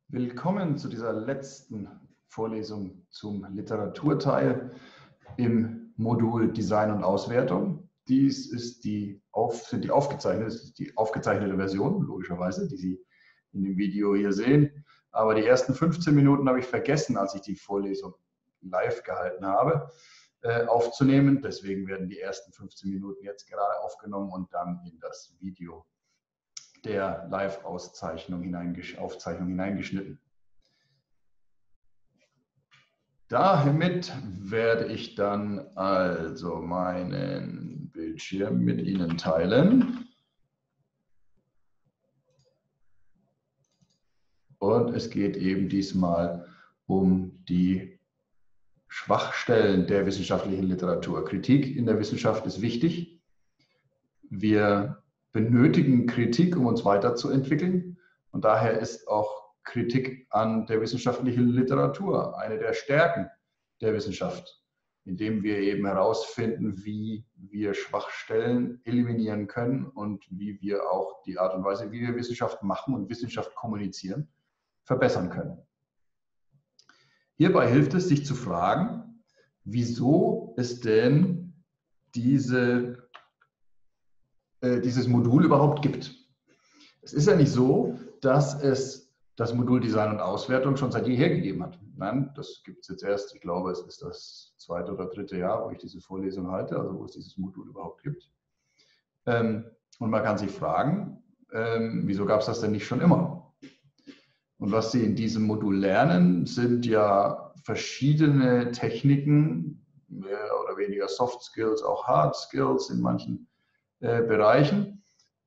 Willkommen zu dieser letzten Vorlesung zum Literaturteil im Modul Design und Auswertung. Dies ist die aufgezeichnete Version, logischerweise, die Sie in dem Video hier sehen. Aber die ersten 15 Minuten habe ich vergessen, als ich die Vorlesung live gehalten habe, aufzunehmen. Deswegen werden die ersten 15 Minuten jetzt gerade aufgenommen und dann in das Video der Live-Aufzeichnung hineingeschnitten. Damit werde ich dann also meinen Bildschirm mit Ihnen teilen. Und es geht eben diesmal um die Schwachstellen der wissenschaftlichen Literatur. Kritik in der Wissenschaft ist wichtig. Wir benötigen Kritik, um uns weiterzuentwickeln. Und daher ist auch Kritik an der wissenschaftlichen Literatur eine der Stärken der Wissenschaft, indem wir eben herausfinden, wie wir Schwachstellen eliminieren können und wie wir auch die Art und Weise, wie wir Wissenschaft machen und Wissenschaft kommunizieren, verbessern können. Hierbei hilft es, sich zu fragen, wieso es denn dieses Modul überhaupt gibt. Es ist ja nicht so, dass es das Modul Design und Auswertung schon seit jeher gegeben hat. Nein, das gibt es jetzt erst, ich glaube, es ist das 2. oder 3. Jahr, wo ich diese Vorlesung halte, also wo es dieses Modul überhaupt gibt. Und man kann sich fragen, wieso gab es das denn nicht schon immer? Und was Sie in diesem Modul lernen, sind ja verschiedene Techniken, mehr oder weniger Soft Skills, auch Hard Skills in manchen Bereichen,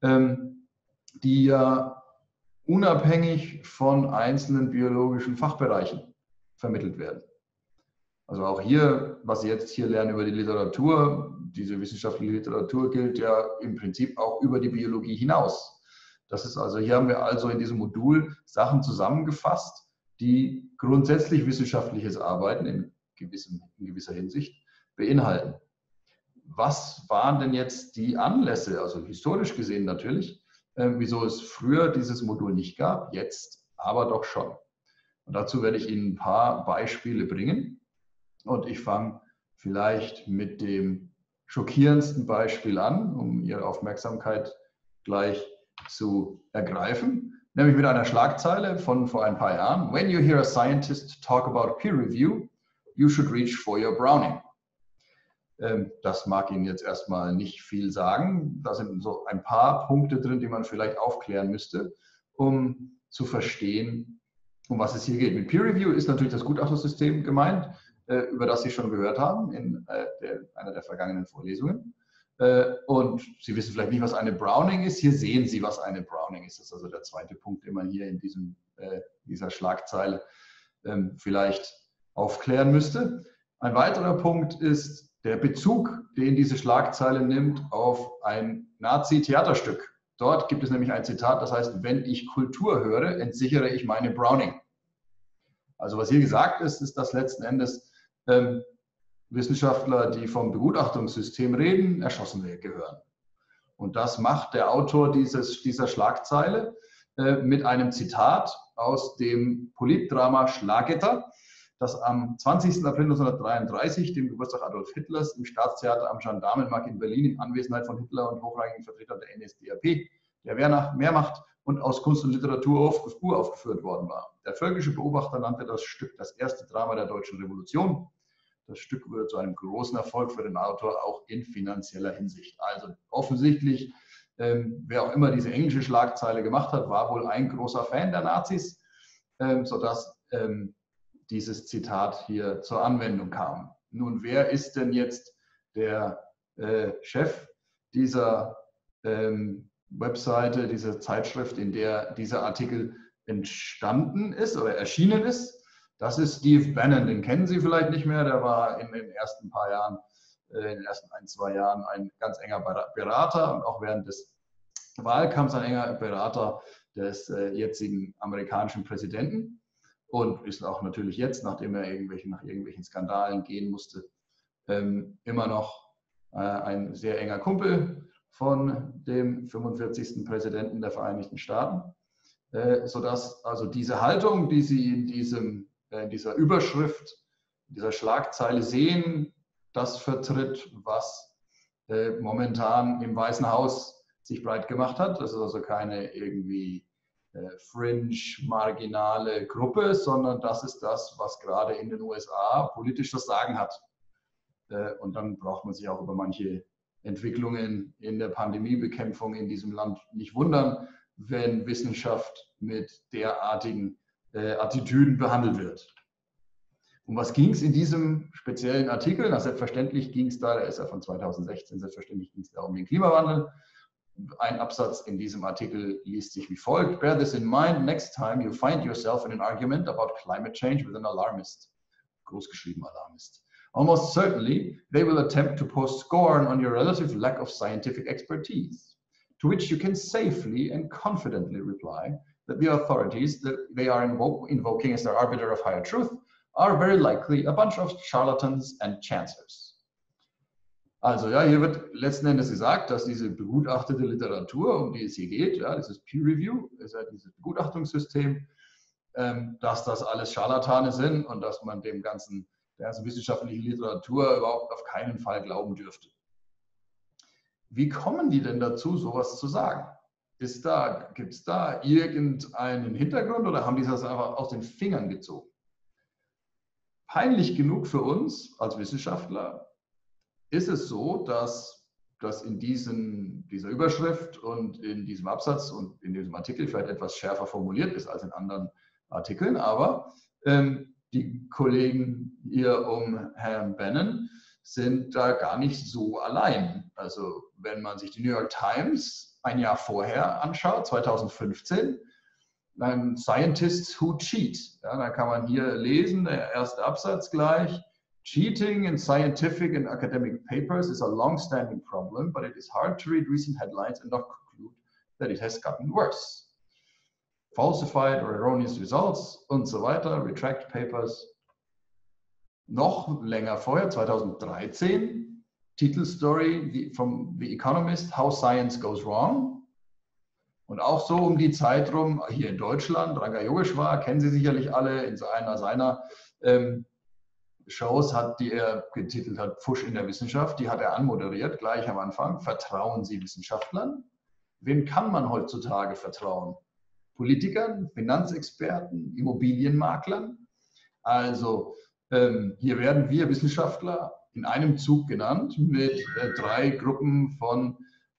die ja unabhängig von einzelnen biologischen Fachbereichen vermittelt werden. Also auch hier, was Sie jetzt hier lernen über die Literatur, diese wissenschaftliche Literatur gilt ja im Prinzip auch über die Biologie hinaus. Das ist also, hier haben wir also in diesem Modul Sachen zusammengefasst, die grundsätzlich wissenschaftliches Arbeiten in gewisser Hinsicht beinhalten. Was waren denn jetzt die Anlässe, also historisch gesehen natürlich, wieso es früher dieses Modul nicht gab, jetzt aber doch schon? Und dazu werde ich Ihnen ein paar Beispiele bringen. Und ich fange vielleicht mit dem schockierendsten Beispiel an, um Ihre Aufmerksamkeit gleich zu ergreifen, nämlich mit einer Schlagzeile von vor ein paar Jahren. When you hear a scientist talk about peer review, you should reach for your Browning. Das mag Ihnen jetzt erstmal nicht viel sagen. Da sind so ein paar Punkte drin, die man vielleicht aufklären müsste, um zu verstehen, um was es hier geht. Mit Peer Review ist natürlich das Gutachtungssystem gemeint, über das Sie schon gehört haben in einer der vergangenen Vorlesungen. Und Sie wissen vielleicht nicht, was eine Browning ist. Hier sehen Sie, was eine Browning ist. Das ist also der zweite Punkt, den man hier in dieser Schlagzeile vielleicht aufklären müsste. Ein weiterer Punkt ist der Bezug, den diese Schlagzeile nimmt auf ein Nazi-Theaterstück. Dort gibt es nämlich ein Zitat, das heißt, wenn ich Kultur höre, entsichere ich meine Browning. Also was hier gesagt ist, ist, dass letzten Endes Wissenschaftler, die vom Begutachtungssystem reden, erschossen gehören. Und das macht der Autor dieser Schlagzeile mit einem Zitat aus dem Politdrama Schlagetter, das am 20. April 1933, dem Geburtstag Adolf Hitlers, im Staatstheater am Gendarmenmarkt in Berlin in Anwesenheit von Hitler und hochrangigen Vertretern der NSDAP, der Wehrmacht und aus Kunst und Literatur aufgeführt worden war. Der völkische Beobachter nannte das Stück das erste Drama der Deutschen Revolution. Das Stück wurde zu einem großen Erfolg für den Autor, auch in finanzieller Hinsicht. Also offensichtlich, wer auch immer diese englische Schlagzeile gemacht hat, war wohl ein großer Fan der Nazis, sodass dieses Zitat hier zur Anwendung kam. Nun, wer ist denn jetzt der Chef dieser Webseite, dieser Zeitschrift, in der dieser Artikel entstanden ist oder erschienen ist? Das ist Steve Bannon, den kennen Sie vielleicht nicht mehr, der war in den ersten paar Jahren, in den ersten 1-2 Jahren ein ganz enger Berater und auch während des Wahlkampfs ein enger Berater des jetzigen amerikanischen Präsidenten. Und ist auch natürlich jetzt, nachdem er nach irgendwelchen Skandalen gehen musste, immer noch ein sehr enger Kumpel von dem 45. Präsidenten der Vereinigten Staaten. sodass also diese Haltung, die Sie in dieser Überschrift, in dieser Schlagzeile sehen, das vertritt, was momentan im Weißen Haus sich breit gemacht hat. Das ist also keine irgendwie fringe, marginale Gruppe, sondern das ist das, was gerade in den USA politisch das Sagen hat. Und dann braucht man sich auch über manche Entwicklungen in der Pandemiebekämpfung in diesem Land nicht wundern, wenn Wissenschaft mit derartigen Attitüden behandelt wird. Um was ging es in diesem speziellen Artikel? Na, selbstverständlich ging es da, der ist ja von 2016, selbstverständlich ging es da um den Klimawandel. Ein Absatz in diesem Artikel liest sich wie folgt: Bear this in mind next time you find yourself in an argument about climate change with an alarmist. Großgeschrieben Alarmist. Almost certainly, they will attempt to pour scorn on your relative lack of scientific expertise, to which you can safely and confidently reply that the authorities that they are invoking as their arbiter of higher truth are very likely a bunch of charlatans and chancers. Also ja, hier wird letzten Endes gesagt, dass diese begutachtete Literatur, um die es hier geht, ja, dieses Peer Review, ist ja dieses Begutachtungssystem, dass das alles Scharlatane sind und dass man der ganzen wissenschaftlichen Literatur überhaupt auf keinen Fall glauben dürfte. Wie kommen die denn dazu, sowas zu sagen? Gibt es da irgendeinen Hintergrund oder haben die das einfach aus den Fingern gezogen? Peinlich genug für uns als Wissenschaftler ist es so, dass das in dieser Überschrift und in diesem Absatz und in diesem Artikel vielleicht etwas schärfer formuliert ist als in anderen Artikeln, aber die Kollegen hier um Herrn Bannon sind da gar nicht so allein. Also wenn man sich die New York Times ein Jahr vorher anschaut, 2015, Scientists who cheat. Ja, da kann man hier lesen, der erste Absatz gleich. Cheating in scientific and academic papers is a long-standing problem, but it is hard to read recent headlines and not conclude that it has gotten worse. Falsified or erroneous results und so weiter, retract papers. Noch länger vorher, 2013, Titelstory from The Economist, How Science Goes Wrong. Und auch so um die Zeit rum, hier in Deutschland, Ranga Yogeshwar, kennen Sie sicherlich alle, in einer seiner Shows, die er getitelt hat, Pfusch in der Wissenschaft, die hat er anmoderiert, gleich am Anfang. Vertrauen Sie Wissenschaftlern? Wem kann man heutzutage vertrauen? Politikern, Finanzexperten, Immobilienmaklern? Also hier werden wir Wissenschaftler in einem Zug genannt mit 3 Gruppen von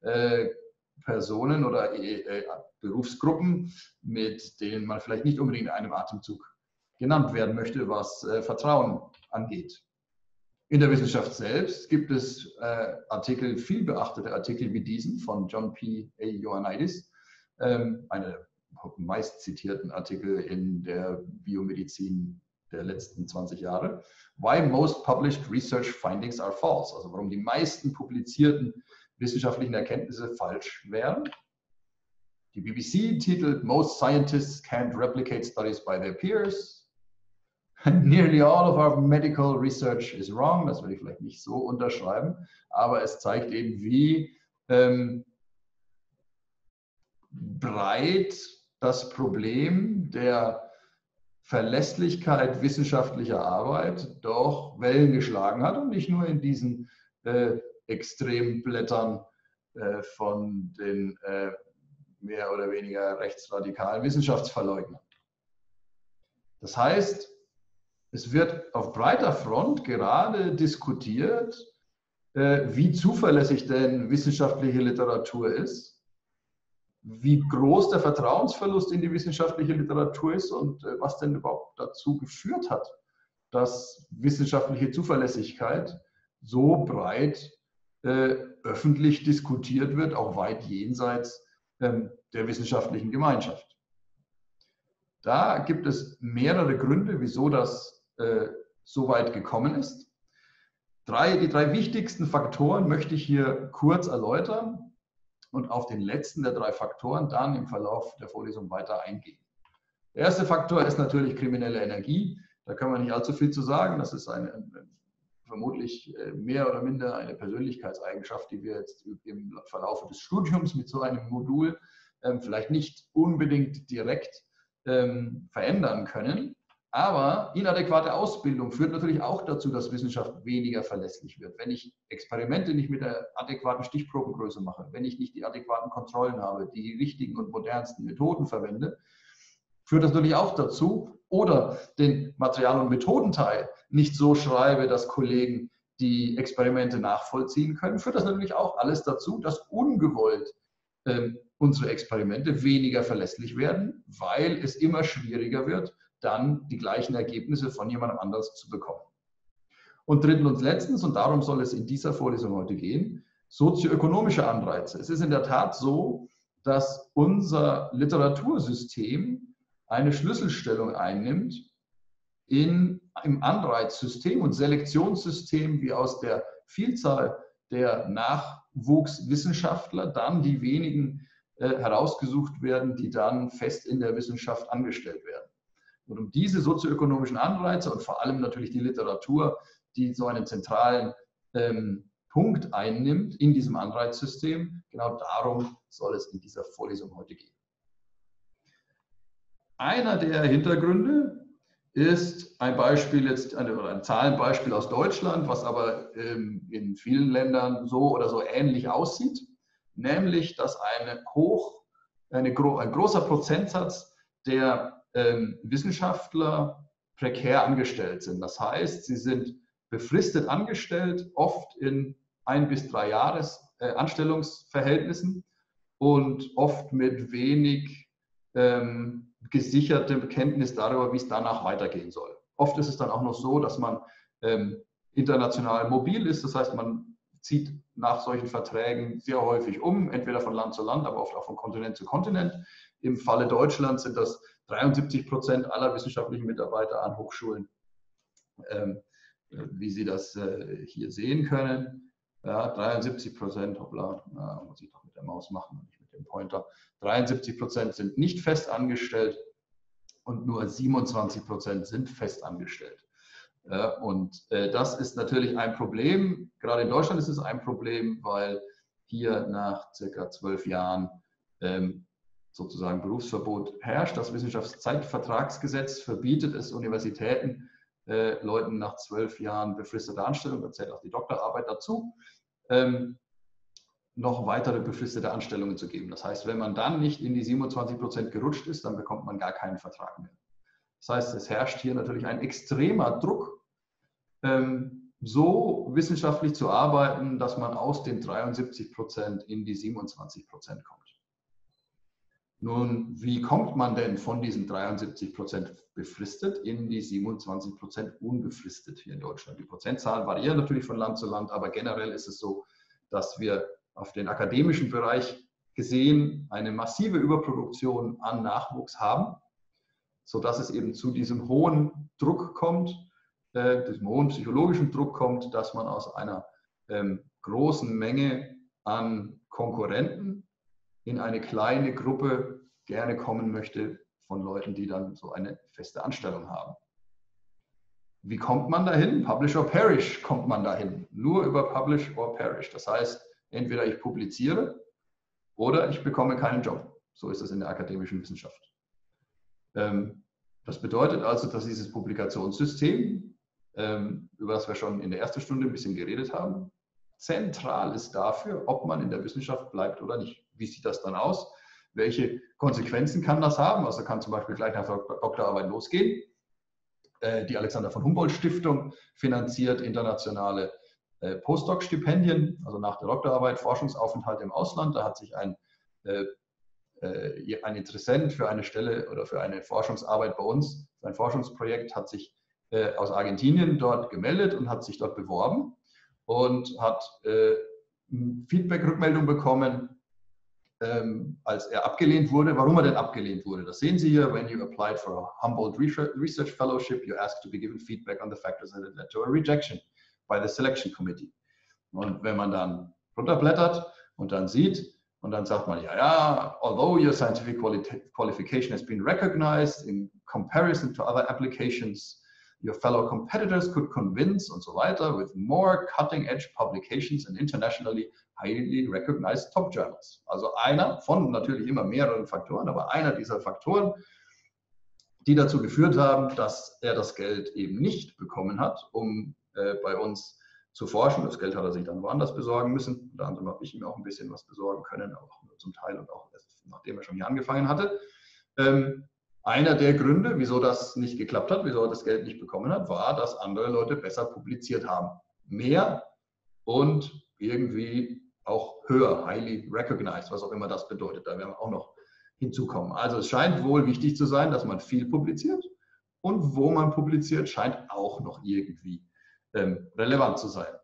Personen oder Berufsgruppen, mit denen man vielleicht nicht unbedingt in einem Atemzug genannt werden möchte, was Vertrauen angeht. In der Wissenschaft selbst gibt es Artikel, viel beachtete Artikel wie diesen von John P. A. Ioannidis, eine meist zitierten Artikel in der Biomedizin der letzten 20 Jahre. Why most published research findings are false, also warum die meisten publizierten wissenschaftlichen Erkenntnisse falsch wären. Die BBC titelt Most Scientists can't replicate studies by their peers. Nearly all of our medical research is wrong. Das würde ich vielleicht nicht so unterschreiben, aber es zeigt eben, wie breit das Problem der Verlässlichkeit wissenschaftlicher Arbeit doch Wellen geschlagen hat und nicht nur in diesen Extremblättern von den mehr oder weniger rechtsradikalen Wissenschaftsverleugnern. Das heißt, es wird auf breiter Front gerade diskutiert, wie zuverlässig denn wissenschaftliche Literatur ist, wie groß der Vertrauensverlust in die wissenschaftliche Literatur ist und was denn überhaupt dazu geführt hat, dass wissenschaftliche Zuverlässigkeit so breit öffentlich diskutiert wird, auch weit jenseits der wissenschaftlichen Gemeinschaft. Da gibt es mehrere Gründe, wieso das so weit gekommen ist. Die 3 wichtigsten Faktoren möchte ich hier kurz erläutern und auf den letzten der 3 Faktoren dann im Verlauf der Vorlesung weiter eingehen. Der erste Faktor ist natürlich kriminelle Energie. Da kann man nicht allzu viel zu sagen. Das ist vermutlich mehr oder minder eine Persönlichkeitseigenschaft, die wir jetzt im Verlauf des Studiums mit so einem Modul vielleicht nicht unbedingt direkt verändern können. Aber inadäquate Ausbildung führt natürlich auch dazu, dass Wissenschaft weniger verlässlich wird. Wenn ich Experimente nicht mit der adäquaten Stichprobengröße mache, wenn ich nicht die adäquaten Kontrollen habe, die richtigen und modernsten Methoden verwende, führt das natürlich auch dazu, oder den Material- und Methodenteil nicht so schreibe, dass Kollegen die Experimente nachvollziehen können, führt das natürlich auch alles dazu, dass ungewollt unsere Experimente weniger verlässlich werden, weil es immer schwieriger wird, dann die gleichen Ergebnisse von jemandem anders zu bekommen. Und drittens und letztens, und darum soll es in dieser Vorlesung heute gehen, sozioökonomische Anreize. Es ist in der Tat so, dass unser Literatursystem eine Schlüsselstellung einnimmt im Anreizsystem und Selektionssystem, wie aus der Vielzahl der Nachwuchswissenschaftler dann die wenigen herausgesucht werden, die dann fest in der Wissenschaft angestellt werden. Und um diese sozioökonomischen Anreize und vor allem natürlich die Literatur, die so einen zentralen Punkt einnimmt in diesem Anreizsystem, genau darum soll es in dieser Vorlesung heute gehen. Einer der Hintergründe ist ein Beispiel jetzt, ein Zahlenbeispiel aus Deutschland, was aber in vielen Ländern so oder so ähnlich aussieht, nämlich, dass ein großer Prozentsatz der Wissenschaftler prekär angestellt sind. Das heißt, sie sind befristet angestellt, oft in 1 bis 3 Jahres Anstellungsverhältnissen und oft mit wenig gesichertem Kenntnis darüber, wie es danach weitergehen soll. Oft ist es dann auch noch so, dass man international mobil ist, das heißt, man zieht nach solchen Verträgen sehr häufig um, entweder von Land zu Land, aber oft auch von Kontinent zu Kontinent. Im Falle Deutschlands sind das 73% aller wissenschaftlichen Mitarbeiter an Hochschulen, wie Sie das hier sehen können. Ja, 73%, hoppla, muss ich doch mit der Maus machen und nicht mit dem Pointer. 73% sind nicht fest angestellt und nur 27% sind fest angestellt. Und das ist natürlich ein Problem. Gerade in Deutschland ist es ein Problem, weil hier nach circa 12 Jahren sozusagen Berufsverbot herrscht. Das Wissenschaftszeitvertragsgesetz verbietet es Universitäten, Leuten nach 12 Jahren befristeter Anstellung, da zählt auch die Doktorarbeit dazu, noch weitere befristete Anstellungen zu geben. Das heißt, wenn man dann nicht in die 27% gerutscht ist, dann bekommt man gar keinen Vertrag mehr. Das heißt, es herrscht hier natürlich ein extremer Druck, so wissenschaftlich zu arbeiten, dass man aus den 73% in die 27% kommt. Nun, wie kommt man denn von diesen 73% befristet in die 27% unbefristet hier in Deutschland? Die Prozentzahlen variieren natürlich von Land zu Land, aber generell ist es so, dass wir auf den akademischen Bereich gesehen eine massive Überproduktion an Nachwuchs haben, sodass es eben zu diesem hohen Druck kommt, diesem hohen psychologischen Druck kommt, dass man aus einer großen Menge an Konkurrenten in eine kleine Gruppe gerne kommen möchte von Leuten, die dann so eine feste Anstellung haben. Wie kommt man dahin? Publish or perish kommt man dahin. Nur über Publish or perish. Das heißt, entweder ich publiziere oder ich bekomme keinen Job. So ist es in der akademischen Wissenschaft. Das bedeutet also, dass dieses Publikationssystem, über das wir schon in der ersten Stunde ein bisschen geredet haben, zentral ist dafür, ob man in der Wissenschaft bleibt oder nicht. Wie sieht das dann aus? Welche Konsequenzen kann das haben? Also kann zum Beispiel gleich nach der Doktorarbeit losgehen. Die Alexander von Humboldt Stiftung finanziert internationale Postdoc-Stipendien, also nach der Doktorarbeit Forschungsaufenthalt im Ausland. Da hat sich ein Interessent für eine Stelle oder für eine Forschungsarbeit bei uns, für ein Forschungsprojekt, hat sich aus Argentinien dort gemeldet und hat sich dort beworben und hat Feedback-Rückmeldung bekommen, als er abgelehnt wurde. Warum er denn abgelehnt wurde, das sehen Sie hier. When you applied for a Humboldt Research Fellowship, you're asked to be given feedback on the factors that led to a rejection by the selection committee. Und wenn man dann runterblättert und dann sieht, und dann sagt man, ja, although your scientific qualification has been recognized in comparison to other applications, your fellow competitors could convince und so weiter with more cutting-edge publications and internationally highly recognized top journals. Also einer von natürlich immer mehreren Faktoren, aber einer dieser Faktoren, die dazu geführt haben, dass er das Geld eben nicht bekommen hat, um bei uns zu forschen. Das Geld hat er sich dann woanders besorgen müssen. Unter anderem habe ich ihm auch ein bisschen was besorgen können, auch nur zum Teil und auch erst nachdem er schon hier angefangen hatte. Einer der Gründe, wieso das nicht geklappt hat, wieso er das Geld nicht bekommen hat, war, dass andere Leute besser publiziert haben. Mehr und irgendwie auch höher, highly recognized, was auch immer das bedeutet. Da werden wir auch noch hinzukommen. Also es scheint wohl wichtig zu sein, dass man viel publiziert und wo man publiziert, scheint auch noch irgendwie relevant zu sein.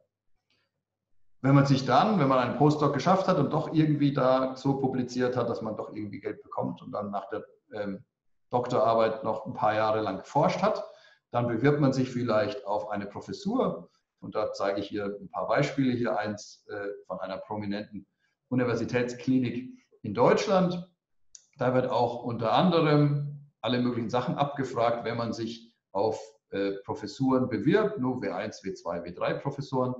Wenn man sich dann, wenn man einen Postdoc geschafft hat und doch irgendwie da so publiziert hat, dass man doch irgendwie Geld bekommt und dann nach der Doktorarbeit noch ein paar Jahre lang geforscht hat, dann bewirbt man sich vielleicht auf eine Professur. Und da zeige ich hier ein paar Beispiele. Hier eins von einer prominenten Universitätsklinik in Deutschland. Da wird auch unter anderem alle möglichen Sachen abgefragt, wenn man sich auf Professuren bewirbt, nur W1, W2, W3 Professoren.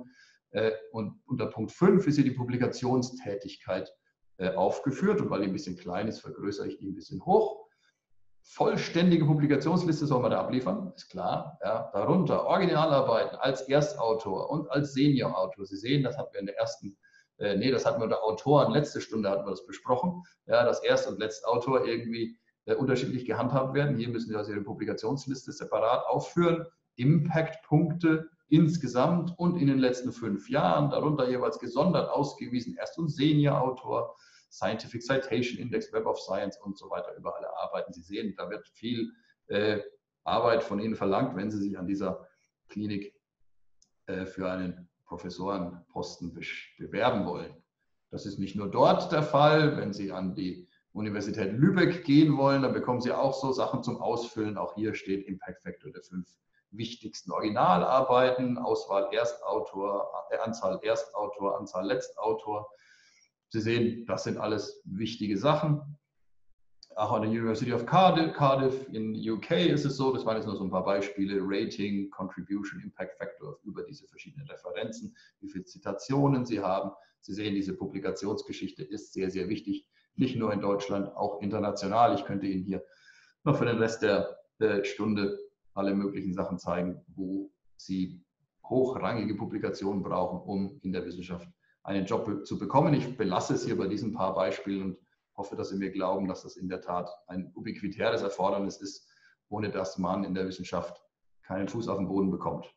Und unter Punkt 5 ist hier die Publikationstätigkeit aufgeführt. Und weil die ein bisschen klein ist, vergrößere ich die ein bisschen hoch. Vollständige Publikationsliste soll man da abliefern, ist klar. Ja. Darunter Originalarbeiten als Erstautor und als Seniorautor. Sie sehen, das hatten wir in der ersten, das hatten wir unter Autoren, letzte Stunde hatten wir das besprochen, ja, dass Erst- und Letztautor irgendwie unterschiedlich gehandhabt werden. Hier müssen Sie also Ihre Publikationsliste separat aufführen. Impact-Punkte insgesamt und in den letzten 5 Jahren, darunter jeweils gesondert ausgewiesen Erst- und Seniorautor, Scientific Citation Index, Web of Science und so weiter, über alle Arbeiten. Sie sehen, da wird viel Arbeit von Ihnen verlangt, wenn Sie sich an dieser Klinik für einen Professorenposten bewerben wollen. Das ist nicht nur dort der Fall. Wenn Sie an die Universität Lübeck gehen wollen, dann bekommen Sie auch so Sachen zum Ausfüllen. Auch hier steht Impact Factor der 5 wichtigsten Originalarbeiten, Auswahl Erstautor, Anzahl Erstautor, Anzahl Letztautor. Sie sehen, das sind alles wichtige Sachen. Auch an der University of Cardiff in UK ist es so, das waren jetzt nur so ein paar Beispiele, Rating, Contribution, Impact Factor über diese verschiedenen Referenzen, wie viele Zitationen Sie haben. Sie sehen, diese Publikationsgeschichte ist sehr, sehr wichtig, nicht nur in Deutschland, auch international. Ich könnte Ihnen hier noch für den Rest der Stunde alle möglichen Sachen zeigen, wo Sie hochrangige Publikationen brauchen, um in der Wissenschaft einen Job zu bekommen. Ich belasse es hier bei diesen paar Beispielen und hoffe, dass Sie mir glauben, dass das in der Tat ein ubiquitäres Erfordernis ist, ohne dass man in der Wissenschaft keinen Fuß auf den Boden bekommt.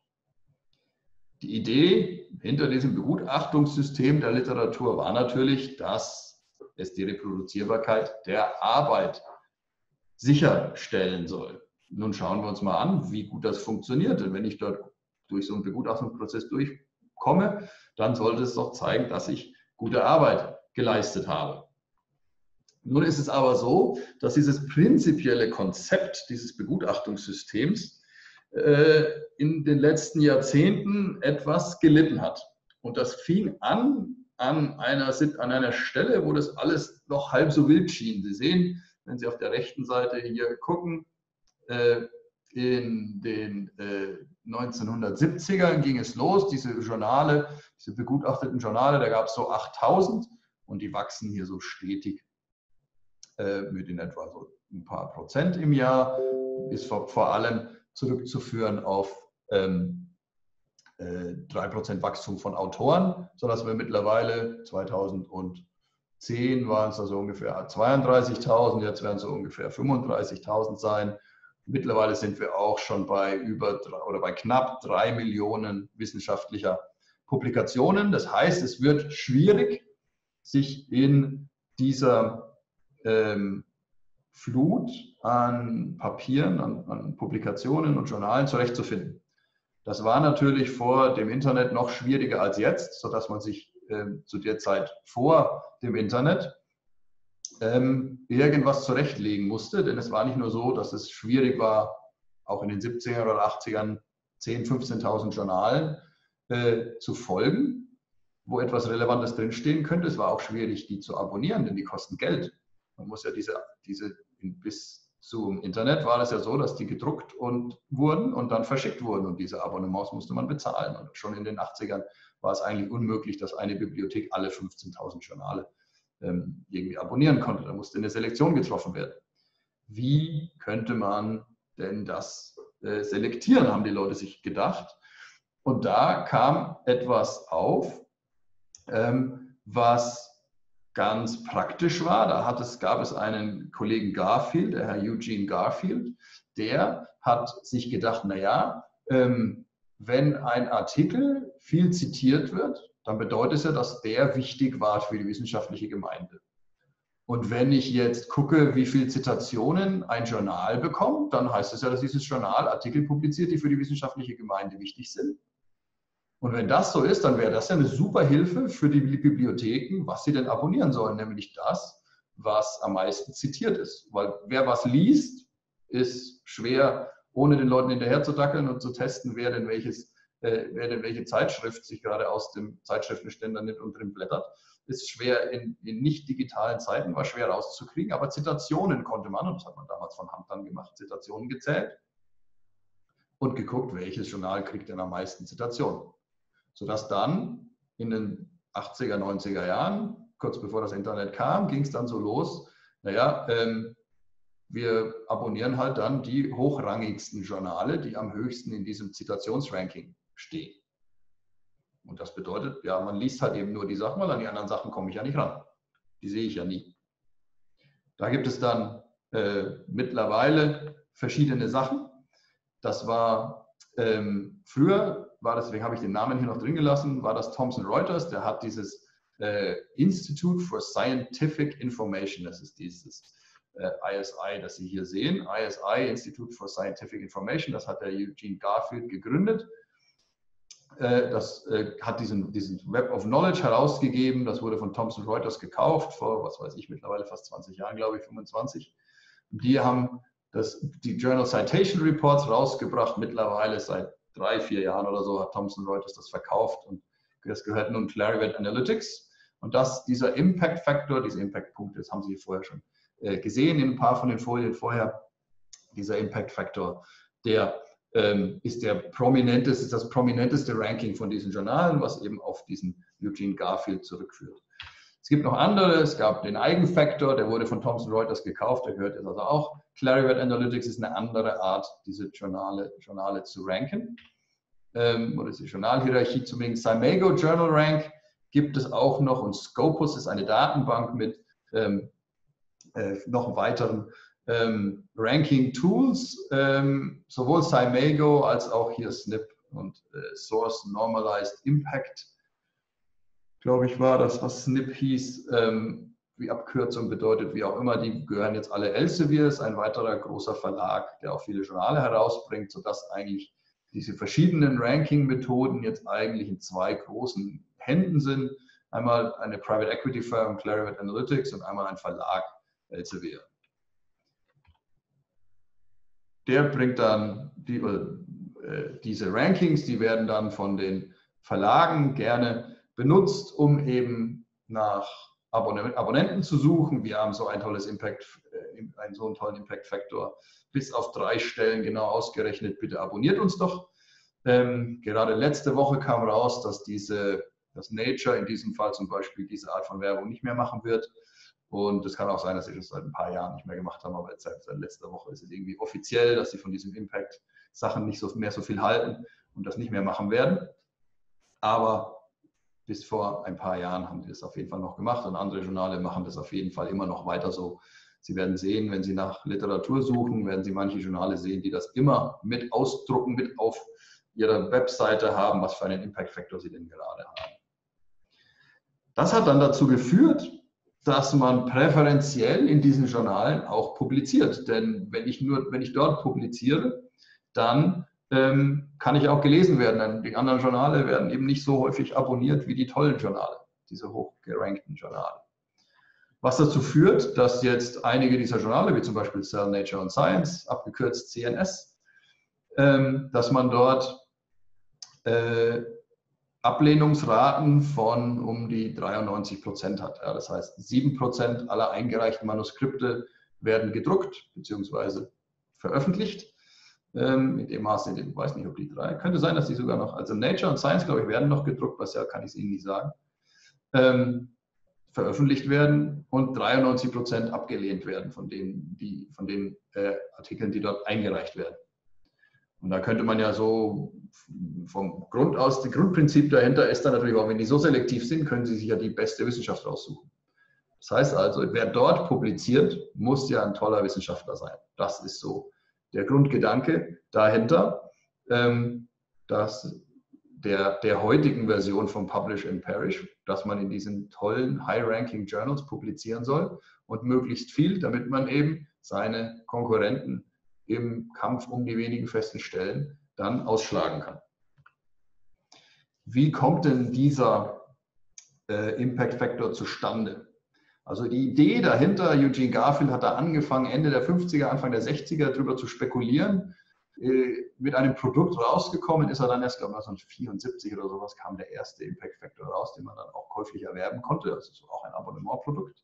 Die Idee hinter diesem Begutachtungssystem der Literatur war natürlich, dass es die Reproduzierbarkeit der Arbeit sicherstellen soll. Nun schauen wir uns mal an, wie gut das funktioniert. Denn wenn ich dort durch so einen Begutachtungsprozess durchkomme, dann sollte es doch zeigen, dass ich gute Arbeit geleistet habe. Nun ist es aber so, dass dieses prinzipielle Konzept dieses Begutachtungssystems in den letzten Jahrzehnten etwas gelitten hat. Und das fing an einer Stelle, wo das alles noch halb so wild schien. Sie sehen, wenn Sie auf der rechten Seite hier gucken, in den 1970ern ging es los, diese Journale, diese begutachteten Journale, da gab es so 8000 und die wachsen hier so stetig mit in etwa so ein paar Prozent im Jahr, ist vor allem zurückzuführen auf 3% Wachstum von Autoren, sodass wir mittlerweile 2010 waren es also ungefähr 32.000, jetzt werden es so ungefähr 35.000 sein. Mittlerweile sind wir auch schon bei bei knapp 3 Millionen wissenschaftlicher Publikationen. Das heißt, es wird schwierig, sich in dieser Flut an Papieren, an Publikationen und Journalen zurechtzufinden. Das war natürlich vor dem Internet noch schwieriger als jetzt, sodass man sich zu der Zeit vor dem Internet irgendwas zurechtlegen musste, denn es war nicht nur so, dass es schwierig war, auch in den 70er oder 80ern 10.000, 15.000 Journalen zu folgen, wo etwas Relevantes drinstehen könnte. Es war auch schwierig, die zu abonnieren, denn die kosten Geld. Man muss ja diese bis zum Internet war es ja so, dass die gedruckt wurden und dann verschickt wurden und diese Abonnements musste man bezahlen. Und schon in den 80ern war es eigentlich unmöglich, dass eine Bibliothek alle 15.000 Journale irgendwie abonnieren konnte. Da musste eine Selektion getroffen werden. Wie könnte man denn das selektieren, haben die Leute sich gedacht. Und da kam etwas auf, was ganz praktisch war. Gab es einen Kollegen Garfield, der Herr Eugene Garfield, der hat sich gedacht, naja, wenn ein Artikel viel zitiert wird, dann bedeutet es ja, dass der wichtig war für die wissenschaftliche Gemeinde. Und wenn ich jetzt gucke, wie viele Zitationen ein Journal bekommt, dann heißt es ja, dass dieses Journal Artikel publiziert, die für die wissenschaftliche Gemeinde wichtig sind. Und wenn das so ist, dann wäre das ja eine super Hilfe für die Bibliotheken, was sie denn abonnieren sollen, nämlich das, was am meisten zitiert ist. Weil wer was liest, ist schwer, ohne den Leuten hinterher zu dackeln und zu testen, wer denn welche Zeitschrift sich gerade aus dem Zeitschriftenständer nimmt und drin blättert. Ist schwer in nicht digitalen Zeiten, war schwer rauszukriegen, aber Zitationen konnte man, und das hat man damals von Hand dann gemacht, Zitationen gezählt und geguckt, welches Journal kriegt denn am meisten Zitationen. Sodass dann in den 80er, 90er Jahren, kurz bevor das Internet kam, ging es dann so los, naja, wir abonnieren halt dann die hochrangigsten Journale, die am höchsten in diesem Zitationsranking stehen. Und das bedeutet, ja, man liest halt eben nur die Sachen, weil an die anderen Sachen komme ich ja nicht ran. Die sehe ich ja nie. Da gibt es dann mittlerweile verschiedene Sachen. Das war früher, deswegen habe ich den Namen hier noch drin gelassen, war das Thomson Reuters, der hat dieses Institute for Scientific Information, das ist dieses ISI, das Sie hier sehen, ISI, Institute for Scientific Information, das hat der Eugene Garfield gegründet. Das hat diesen Web of Knowledge herausgegeben, das wurde von Thomson Reuters gekauft, vor, was weiß ich, mittlerweile fast 20 Jahren, glaube ich, 25. Die haben die Journal Citation Reports rausgebracht, mittlerweile seit 3-4 Jahren oder so hat Thomson Reuters das verkauft und das gehört nun Clarivate Analytics. Und dieser Impact Factor, diese Impact-Punkte, das haben Sie vorher schon gesehen in ein paar von den Folien vorher, dieser Impact Factor, der ist das prominenteste Ranking von diesen Journalen, was eben auf diesen Eugene Garfield zurückführt. Es gibt noch andere, es gab den Eigenfaktor, der wurde von Thomson Reuters gekauft, der gehört jetzt also auch. Clarivate Analytics ist eine andere Art, diese Journale zu ranken. Oder die Journalhierarchie zu mengen. Cymago Journal Rank gibt es auch noch und Scopus ist eine Datenbank mit noch weiteren Ranking-Tools, sowohl Cymago als auch hier SNP und Source Normalized Impact, glaube ich, war das, was SNP hieß, wie Abkürzung bedeutet, wie auch immer, die gehören jetzt alle Elsevier, ist ein weiterer großer Verlag, der auch viele Journale herausbringt, sodass eigentlich diese verschiedenen Ranking-Methoden jetzt eigentlich in 2 großen Händen sind. Einmal eine Private Equity Firm, Clarivate Analytics, und einmal ein Verlag, Elsevier. Der bringt dann diese Rankings, die werden dann von den Verlagen gerne benutzt, um eben nach Abonnenten zu suchen. Wir haben so einen tollen Impact-Faktor bis auf 3 Stellen genau ausgerechnet. Bitte abonniert uns doch. Gerade letzte Woche kam raus, dass Nature in diesem Fall zum Beispiel diese Art von Werbung nicht mehr machen wird. Und es kann auch sein, dass sie das seit ein paar Jahren nicht mehr gemacht haben, aber seit letzter Woche ist es irgendwie offiziell, dass sie von diesen Impact-Sachen nicht mehr so viel halten und das nicht mehr machen werden. Aber bis vor ein paar Jahren haben die das auf jeden Fall noch gemacht und andere Journale machen das auf jeden Fall immer noch weiter so. Sie werden sehen, wenn Sie nach Literatur suchen, werden Sie manche Journale sehen, die das immer mit ausdrucken, mit auf ihrer Webseite haben, was für einen Impact-Faktor sie denn gerade haben. Das hat dann dazu geführt, dass man präferenziell in diesen Journalen auch publiziert. Denn wenn ich dort publiziere, dann kann ich auch gelesen werden. Denn die anderen Journale werden eben nicht so häufig abonniert wie die tollen Journale, diese hochgerankten Journale. Was dazu führt, dass jetzt einige dieser Journale, wie zum Beispiel Cell, Nature und Science, abgekürzt CNS, dass man dort Ablehnungsraten von um die 93% hat. Ja, das heißt, 7% aller eingereichten Manuskripte werden gedruckt bzw. veröffentlicht. In dem Maße, ich weiß nicht, ob die 3, könnte sein, dass die sogar noch, also Nature und Science, glaube ich, werden noch gedruckt, was ja, kann ich es Ihnen nicht sagen, veröffentlicht werden und 93% abgelehnt werden von den Artikeln, die dort eingereicht werden. Und da könnte man ja so vom Grund aus, das Grundprinzip dahinter ist dann natürlich auch, wenn die so selektiv sind, können sie sich ja die beste Wissenschaft raussuchen. Das heißt also, wer dort publiziert, muss ja ein toller Wissenschaftler sein. Das ist so der Grundgedanke dahinter, dass der heutigen Version von Publish and Perish, dass man in diesen tollen High-Ranking Journals publizieren soll und möglichst viel, damit man eben seine Konkurrenten im Kampf um die wenigen festen Stellen dann ausschlagen kann. Wie kommt denn dieser Impact Factor zustande? Also die Idee dahinter, Eugene Garfield hat da angefangen, Ende der 50er, Anfang der 60er darüber zu spekulieren. Mit einem Produkt rausgekommen ist er dann erst, glaube ich, 1974 oder sowas kam der erste Impact Factor raus, den man dann auch käuflich erwerben konnte. Das ist auch ein Abonnementprodukt.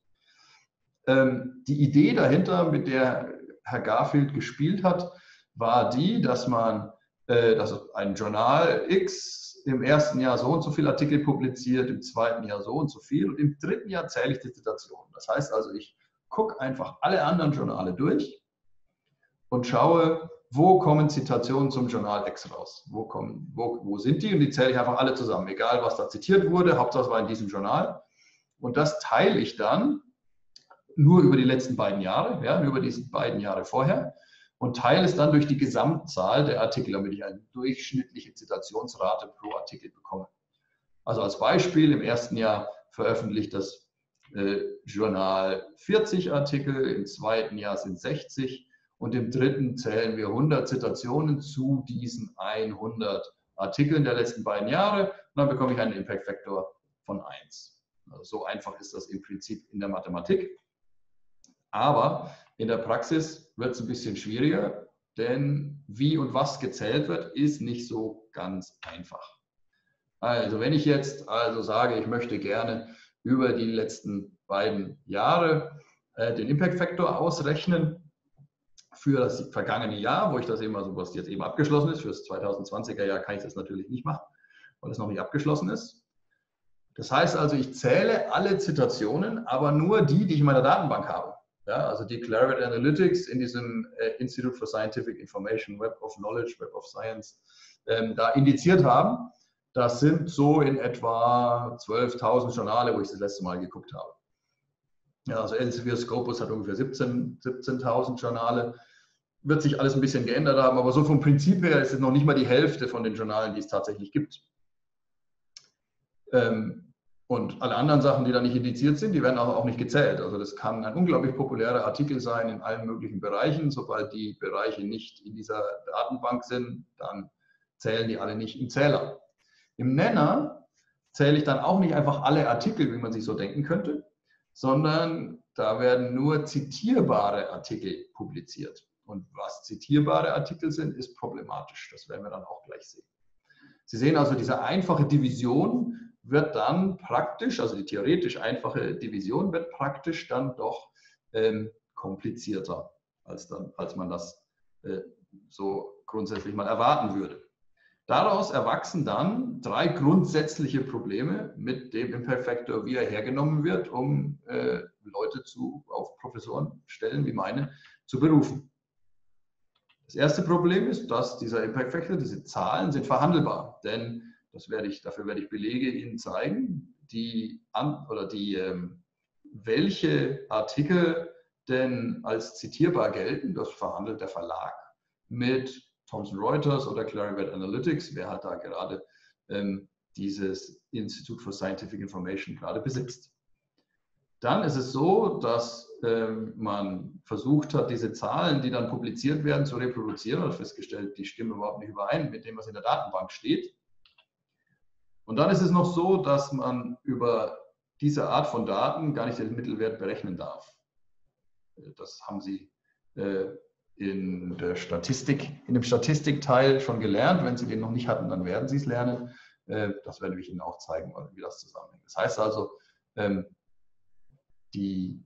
Die Idee dahinter, mit der Herr Garfield gespielt hat, war die, dass man dass ein Journal X im ersten Jahr so und so viele Artikel publiziert, im zweiten Jahr so und so viel und im dritten Jahr zähle ich die Zitationen. Das heißt also, ich gucke einfach alle anderen Journale durch und schaue, wo kommen Zitationen zum Journal X raus? Wo sind die? Und die zähle ich einfach alle zusammen, egal was da zitiert wurde, Hauptsache es war in diesem Journal. Und das teile ich dann nur über die letzten beiden Jahre, ja, über diese beiden Jahre vorher und teile es dann durch die Gesamtzahl der Artikel, damit ich eine durchschnittliche Zitationsrate pro Artikel bekomme. Also als Beispiel, im ersten Jahr veröffentlicht das Journal 40 Artikel, im zweiten Jahr sind 60 und im dritten zählen wir 100 Zitationen zu diesen 100 Artikeln der letzten beiden Jahre und dann bekomme ich einen Impact Factor von 1. Also so einfach ist das im Prinzip in der Mathematik. Aber in der Praxis wird es ein bisschen schwieriger, denn wie und was gezählt wird, ist nicht so ganz einfach. Also wenn ich jetzt also sage, ich möchte gerne über die letzten beiden Jahre den Impact Factor ausrechnen für das vergangene Jahr, wo ich das eben, also was jetzt eben abgeschlossen ist, für das 2020er Jahr kann ich das natürlich nicht machen, weil es noch nicht abgeschlossen ist. Das heißt also, ich zähle alle Zitationen, aber nur die, die ich in meiner Datenbank habe. Ja, also die Clarivate Analytics in diesem Institute for Scientific Information, Web of Knowledge, Web of Science, da indiziert haben. Das sind so in etwa 12.000 Journale, wo ich das letzte Mal geguckt habe. Ja, also Elsevier Scopus hat ungefähr 17.000 Journale. Wird sich alles ein bisschen geändert haben, aber so vom Prinzip her ist es noch nicht mal die Hälfte von den Journalen, die es tatsächlich gibt. Und alle anderen Sachen, die da nicht indiziert sind, die werden auch nicht gezählt. Also das kann ein unglaublich populärer Artikel sein in allen möglichen Bereichen. Sobald die Bereiche nicht in dieser Datenbank sind, dann zählen die alle nicht im Zähler. Im Nenner zähle ich dann auch nicht einfach alle Artikel, wie man sich so denken könnte, sondern da werden nur zitierbare Artikel publiziert. Und was zitierbare Artikel sind, ist problematisch. Das werden wir dann auch gleich sehen. Sie sehen also, diese einfache Division wird dann praktisch, also die theoretisch einfache Division wird praktisch dann doch komplizierter, als man das so grundsätzlich mal erwarten würde. Daraus erwachsen dann 3 grundsätzliche Probleme mit dem Impact Factor, wie er hergenommen wird, um Leute auf Professorenstellen wie meine zu berufen. Das erste Problem ist, dass dieser Impact Factor, diese Zahlen sind verhandelbar, denn dafür werde ich Belege Ihnen zeigen, welche Artikel denn als zitierbar gelten. Das verhandelt der Verlag mit Thomson Reuters oder Clarivate Analytics, wer halt da gerade dieses Institute for Scientific Information gerade besitzt. Dann ist es so, dass man versucht hat, diese Zahlen, die dann publiziert werden, zu reproduzieren und festgestellt, die stimmen überhaupt nicht überein mit dem, was in der Datenbank steht. Und dann ist es noch so, dass man über diese Art von Daten gar nicht den Mittelwert berechnen darf. Das haben Sie in dem Statistikteil schon gelernt. Wenn Sie den noch nicht hatten, dann werden Sie es lernen. Das werde ich Ihnen auch zeigen, wie das zusammenhängt. Das heißt also, die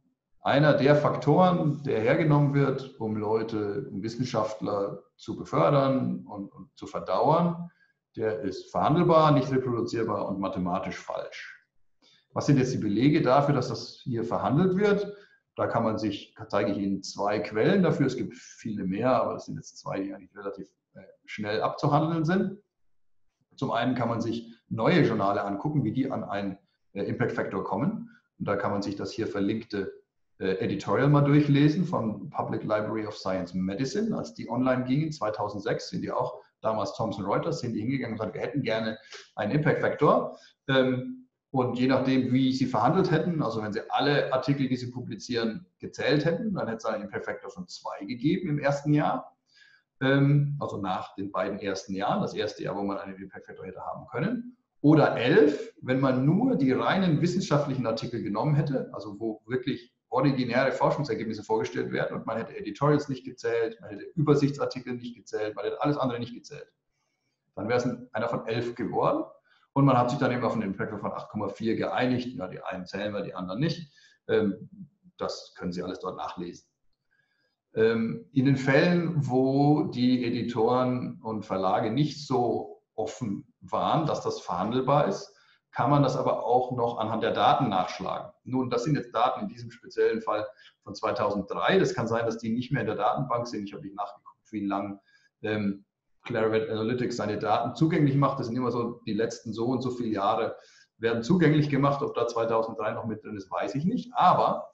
einer der Faktoren, der hergenommen wird, um Leute, um Wissenschaftler zu befördern und zu verdauern, der ist verhandelbar, nicht reproduzierbar und mathematisch falsch. Was sind jetzt die Belege dafür, dass das hier verhandelt wird? Da zeige ich Ihnen 2 Quellen dafür. Es gibt viele mehr, aber das sind jetzt 2, die eigentlich relativ schnell abzuhandeln sind. Zum einen kann man sich neue Journale angucken, wie die an einen Impact Factor kommen. Und da kann man sich das hier verlinkte Editorial mal durchlesen von Public Library of Science Medicine. Als die online gingen, 2006, sind die auch, damals Thomson Reuters, sind die hingegangen und gesagt, wir hätten gerne einen Impact Factor. Und je nachdem, wie sie verhandelt hätten, also wenn sie alle Artikel, die sie publizieren, gezählt hätten, dann hätte es einen Impact Factor von 2 gegeben im ersten Jahr. Also nach den beiden ersten Jahren, das erste Jahr, wo man einen Impact Factor hätte haben können. Oder 11, wenn man nur die reinen wissenschaftlichen Artikel genommen hätte, also wo wirklich originäre Forschungsergebnisse vorgestellt werden und man hätte Editorials nicht gezählt, man hätte Übersichtsartikel nicht gezählt, man hätte alles andere nicht gezählt. Dann wäre es einer von 11 geworden und man hat sich dann eben auf einen Impact Factor von 8,4 geeinigt. Ja, die einen zählen wir, die anderen nicht. Das können Sie alles dort nachlesen. In den Fällen, wo die Editoren und Verlage nicht so offen waren, dass das verhandelbar ist, kann man das aber auch noch anhand der Daten nachschlagen. Nun, das sind jetzt Daten in diesem speziellen Fall von 2003. Das kann sein, dass die nicht mehr in der Datenbank sind. Ich habe nicht nachgeguckt, wie lange Clarivate Analytics seine Daten zugänglich macht. Das sind immer so die letzten so und so viele Jahre werden zugänglich gemacht. Ob da 2003 noch mit drin ist, weiß ich nicht. Aber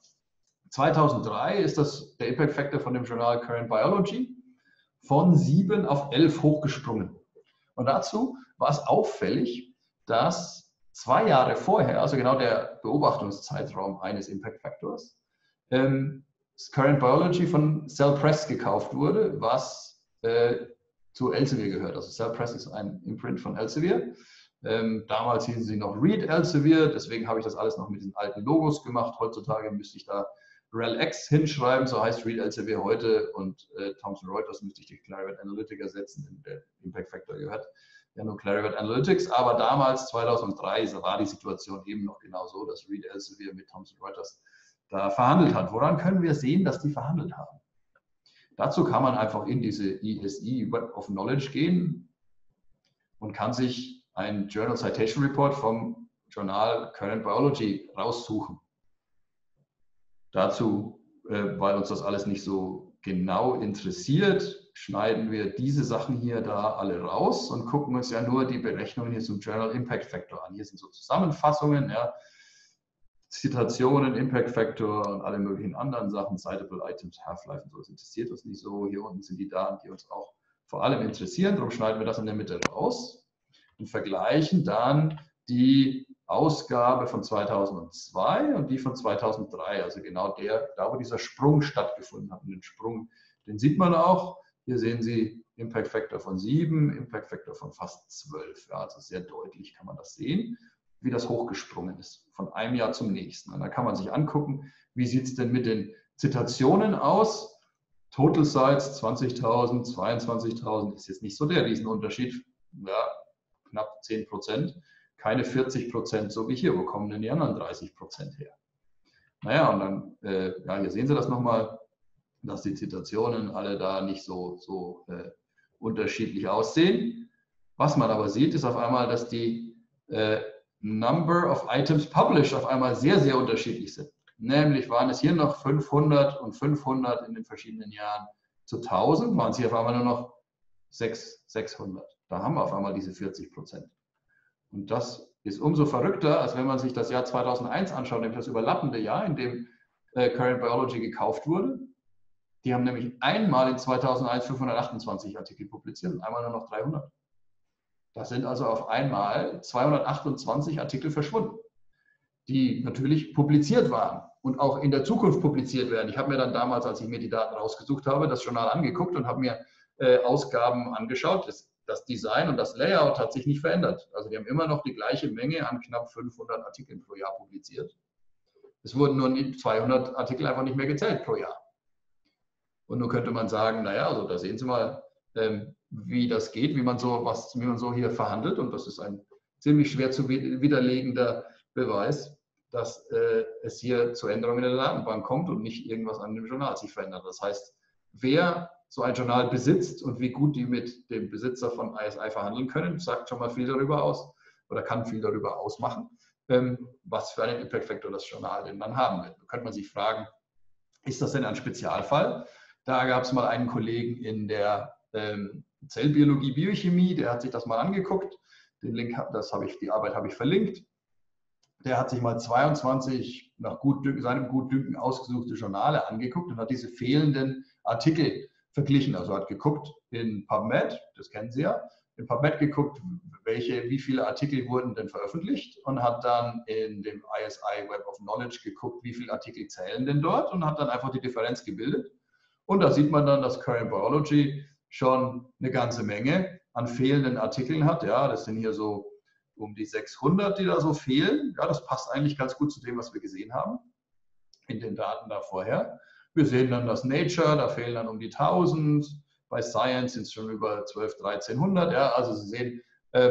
2003 ist der Impact Factor von dem Journal Current Biology von 7 auf 11 hochgesprungen. Und dazu war es auffällig, dass 2 Jahre vorher, also genau der Beobachtungszeitraum eines Impact Factors, das Current Biology von Cell Press gekauft wurde, was zu Elsevier gehört. Also Cell Press ist ein Imprint von Elsevier. Damals hießen sie noch Reed Elsevier, deswegen habe ich das alles noch mit diesen alten Logos gemacht. Heutzutage müsste ich da RELX hinschreiben, so heißt Reed Elsevier heute, und Thomson Reuters müsste ich die Clarivate Analytic ersetzen, denn der Impact Factor gehört ja nur Clarivate Analytics, aber damals, 2003, war die Situation eben noch genau so, dass Reed Elsevier mit Thomson Reuters da verhandelt hat. Woran können wir sehen, dass die verhandelt haben? Dazu kann man einfach in diese ESI Web of Knowledge gehen und kann sich ein Journal Citation Report vom Journal Current Biology raussuchen. Dazu, weil uns das alles nicht so genau interessiert, schneiden wir diese Sachen hier da alle raus und gucken uns ja nur die Berechnungen hier zum Journal Impact Factor an. Hier sind so Zusammenfassungen, ja, Zitationen, Impact Factor und alle möglichen anderen Sachen, Citable Items, Half-Life und so. Das interessiert uns nicht so. Hier unten sind die Daten, die uns auch vor allem interessieren. Darum schneiden wir das in der Mitte raus und vergleichen dann die Ausgabe von 2002 und die von 2003, also genau da wo dieser Sprung stattgefunden hat. Und den Sprung, den sieht man auch. Hier sehen Sie Impact Factor von 7, Impact Factor von fast 12. Ja, also sehr deutlich kann man das sehen, wie das hochgesprungen ist, von einem Jahr zum nächsten. Und da kann man sich angucken, wie sieht es denn mit den Zitationen aus. Total Sites 20.000, 22.000 ist jetzt nicht so der Riesenunterschied, ja, knapp 10%. Keine 40%, so wie hier. Wo kommen denn die anderen 30% her? Naja, und dann, ja, hier sehen Sie das nochmal, dass die Zitationen alle da nicht so unterschiedlich aussehen. Was man aber sieht, ist auf einmal, dass die Number of Items published auf einmal sehr, sehr unterschiedlich sind. Nämlich waren es hier noch 500 und 500 in den verschiedenen Jahren zu 1000, waren es hier auf einmal nur noch 600. Da haben wir auf einmal diese 40%. Und das ist umso verrückter, als wenn man sich das Jahr 2001 anschaut, nämlich das überlappende Jahr, in dem Current Biology gekauft wurde. Die haben nämlich einmal in 2001 528 Artikel publiziert und einmal nur noch 300. Das sind also auf einmal 228 Artikel verschwunden, die natürlich publiziert waren und auch in der Zukunft publiziert werden. Ich habe mir dann damals, als ich mir die Daten rausgesucht habe, das Journal angeguckt und habe mir Ausgaben angeschaut. Das Design und das Layout hat sich nicht verändert. Also die haben immer noch die gleiche Menge an knapp 500 Artikeln pro Jahr publiziert. Es wurden nur 200 Artikel einfach nicht mehr gezählt pro Jahr. Und nun könnte man sagen, naja, also da sehen Sie mal, wie das geht, wie man so hier verhandelt. Und das ist ein ziemlich schwer zu widerlegender Beweis, dass es hier zu Änderungen in der Datenbank kommt und nicht irgendwas an dem Journal sich verändert. Das heißt, wer so ein Journal besitzt und wie gut die mit dem Besitzer von ISI verhandeln können, sagt schon mal viel darüber aus oder kann viel darüber ausmachen, was für einen Impact-Faktor das Journal denn dann haben wird. Da könnte man sich fragen, ist das denn ein Spezialfall? Da gab es mal einen Kollegen in der Zellbiologie, Biochemie, der hat sich das mal angeguckt. Den Link, die Arbeit habe ich verlinkt. Der hat sich mal 22 nach seinem Gutdünken ausgesuchte Journale angeguckt und hat diese fehlenden Artikel verglichen. Also hat geguckt in PubMed, das kennen Sie ja, in PubMed geguckt, wie viele Artikel wurden denn veröffentlicht und hat dann in dem ISI Web of Knowledge geguckt, wie viele Artikel zählen denn dort und hat dann einfach die Differenz gebildet. Und da sieht man dann, dass Current Biology schon eine ganze Menge an fehlenden Artikeln hat. Ja, das sind hier so um die 600, die da so fehlen. Ja, das passt eigentlich ganz gut zu dem, was wir gesehen haben in den Daten da vorher. Wir sehen dann das Nature, da fehlen dann um die 1000. Bei Science sind es schon über 1200, 1300. Ja, also Sie sehen,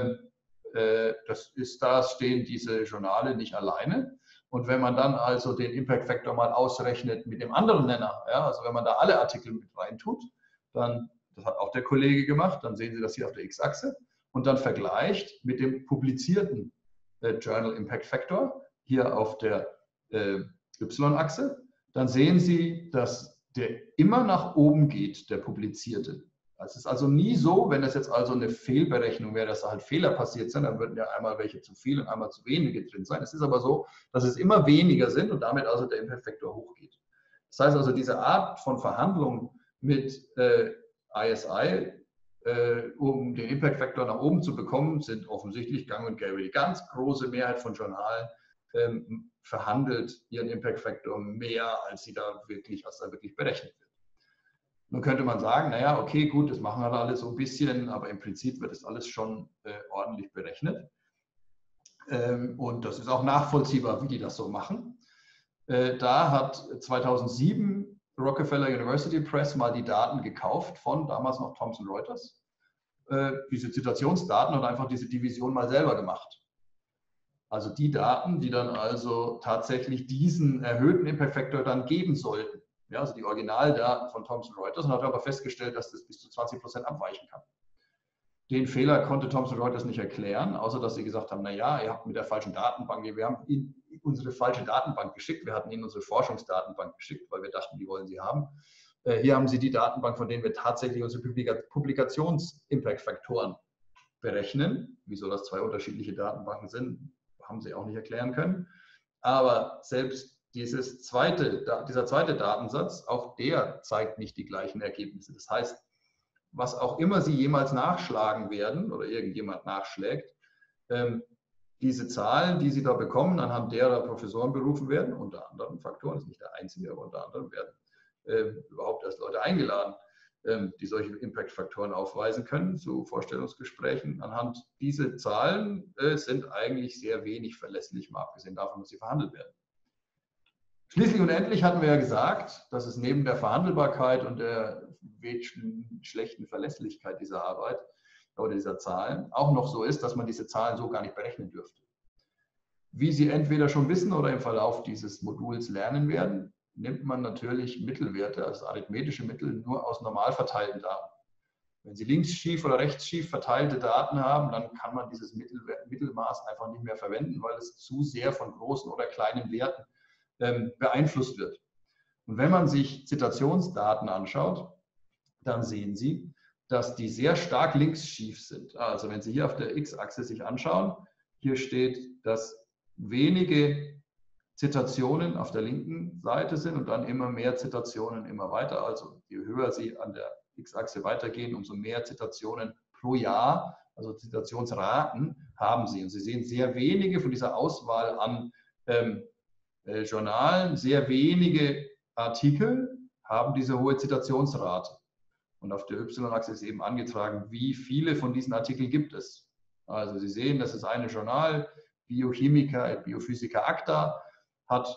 da stehen diese Journale nicht alleine. Und wenn man dann also den Impact Factor mal ausrechnet mit dem anderen Nenner, ja, also wenn man da alle Artikel mit reintut, dann, das hat auch der Kollege gemacht, dann sehen Sie das hier auf der X-Achse und dann vergleicht mit dem publizierten Journal Impact Factor hier auf der Y-Achse, dann sehen Sie, dass der immer nach oben geht, der publizierte. Es ist also nie so, wenn das jetzt also eine Fehlberechnung wäre, dass da halt Fehler passiert sind, dann würden ja einmal welche zu viel und einmal zu wenige drin sein. Es ist aber so, dass es immer weniger sind und damit also der Impact Factor hochgeht. Das heißt also, diese Art von Verhandlung mit ISI, um den Impact Factor nach oben zu bekommen, sind offensichtlich gang und gäbe. Die ganz große Mehrheit von Journalen verhandelt ihren Impact Factor mehr, als da wirklich berechnet wird. Nun könnte man sagen, naja, okay, gut, das machen wir alle so ein bisschen, aber im Prinzip wird das alles schon ordentlich berechnet. Und das ist auch nachvollziehbar, wie die das so machen. Da hat 2007 Rockefeller University Press mal die Daten gekauft von damals noch Thomson Reuters. Diese Zitationsdaten und einfach diese Division mal selber gemacht. Also die Daten, die dann also tatsächlich diesen erhöhten Impact Factor dann geben sollten. Ja, also die Originaldaten von Thomson Reuters und hat aber festgestellt, dass das bis zu 20% abweichen kann. Den Fehler konnte Thomson Reuters nicht erklären, außer dass sie gesagt haben, naja, ihr habt mit der falschen Datenbank, wir haben Ihnen unsere falsche Datenbank geschickt, wir hatten Ihnen unsere Forschungsdatenbank geschickt, weil wir dachten, die wollen Sie haben. Hier haben Sie die Datenbank, von denen wir tatsächlich unsere Publikations-Impact-Faktoren berechnen. Wieso das zwei unterschiedliche Datenbanken sind, haben Sie auch nicht erklären können. Aber selbst dieser zweite Datensatz, auch der zeigt nicht die gleichen Ergebnisse. Das heißt, was auch immer Sie jemals nachschlagen werden oder irgendjemand nachschlägt, diese Zahlen, die Sie da bekommen, anhand derer Professoren berufen werden, unter anderen Faktoren, das ist nicht der einzige, aber unter anderem werden überhaupt erst Leute eingeladen, die solche Impact-Faktoren aufweisen können zu Vorstellungsgesprächen. Anhand dieser Zahlen sind eigentlich sehr wenig verlässlich, mal abgesehen davon, dass sie verhandelt werden. Schließlich und endlich hatten wir ja gesagt, dass es neben der Verhandelbarkeit und der schlechten Verlässlichkeit dieser Arbeit oder dieser Zahlen auch noch so ist, dass man diese Zahlen so gar nicht berechnen dürfte. Wie Sie entweder schon wissen oder im Verlauf dieses Moduls lernen werden, nimmt man natürlich Mittelwerte, also arithmetische Mittel, nur aus normal verteilten Daten. Wenn Sie links schief oder rechts schief verteilte Daten haben, dann kann man dieses Mittelmaß einfach nicht mehr verwenden, weil es zu sehr von großen oder kleinen Werten beeinflusst wird. Und wenn man sich Zitationsdaten anschaut, dann sehen Sie, dass die sehr stark links schief sind. Also wenn Sie hier auf der X-Achse sich anschauen, hier steht, dass wenige Zitationen auf der linken Seite sind und dann immer mehr Zitationen immer weiter. Also je höher Sie an der X-Achse weitergehen, umso mehr Zitationen pro Jahr, also Zitationsraten, haben Sie. Und Sie sehen sehr wenige von dieser Auswahl an Journalen, sehr wenige Artikel haben diese hohe Zitationsrate. Und auf der Y-Achse ist eben angetragen, wie viele von diesen Artikeln gibt es. Also Sie sehen, das ist eine Journal, Biochemica et Biophysica Acta, hat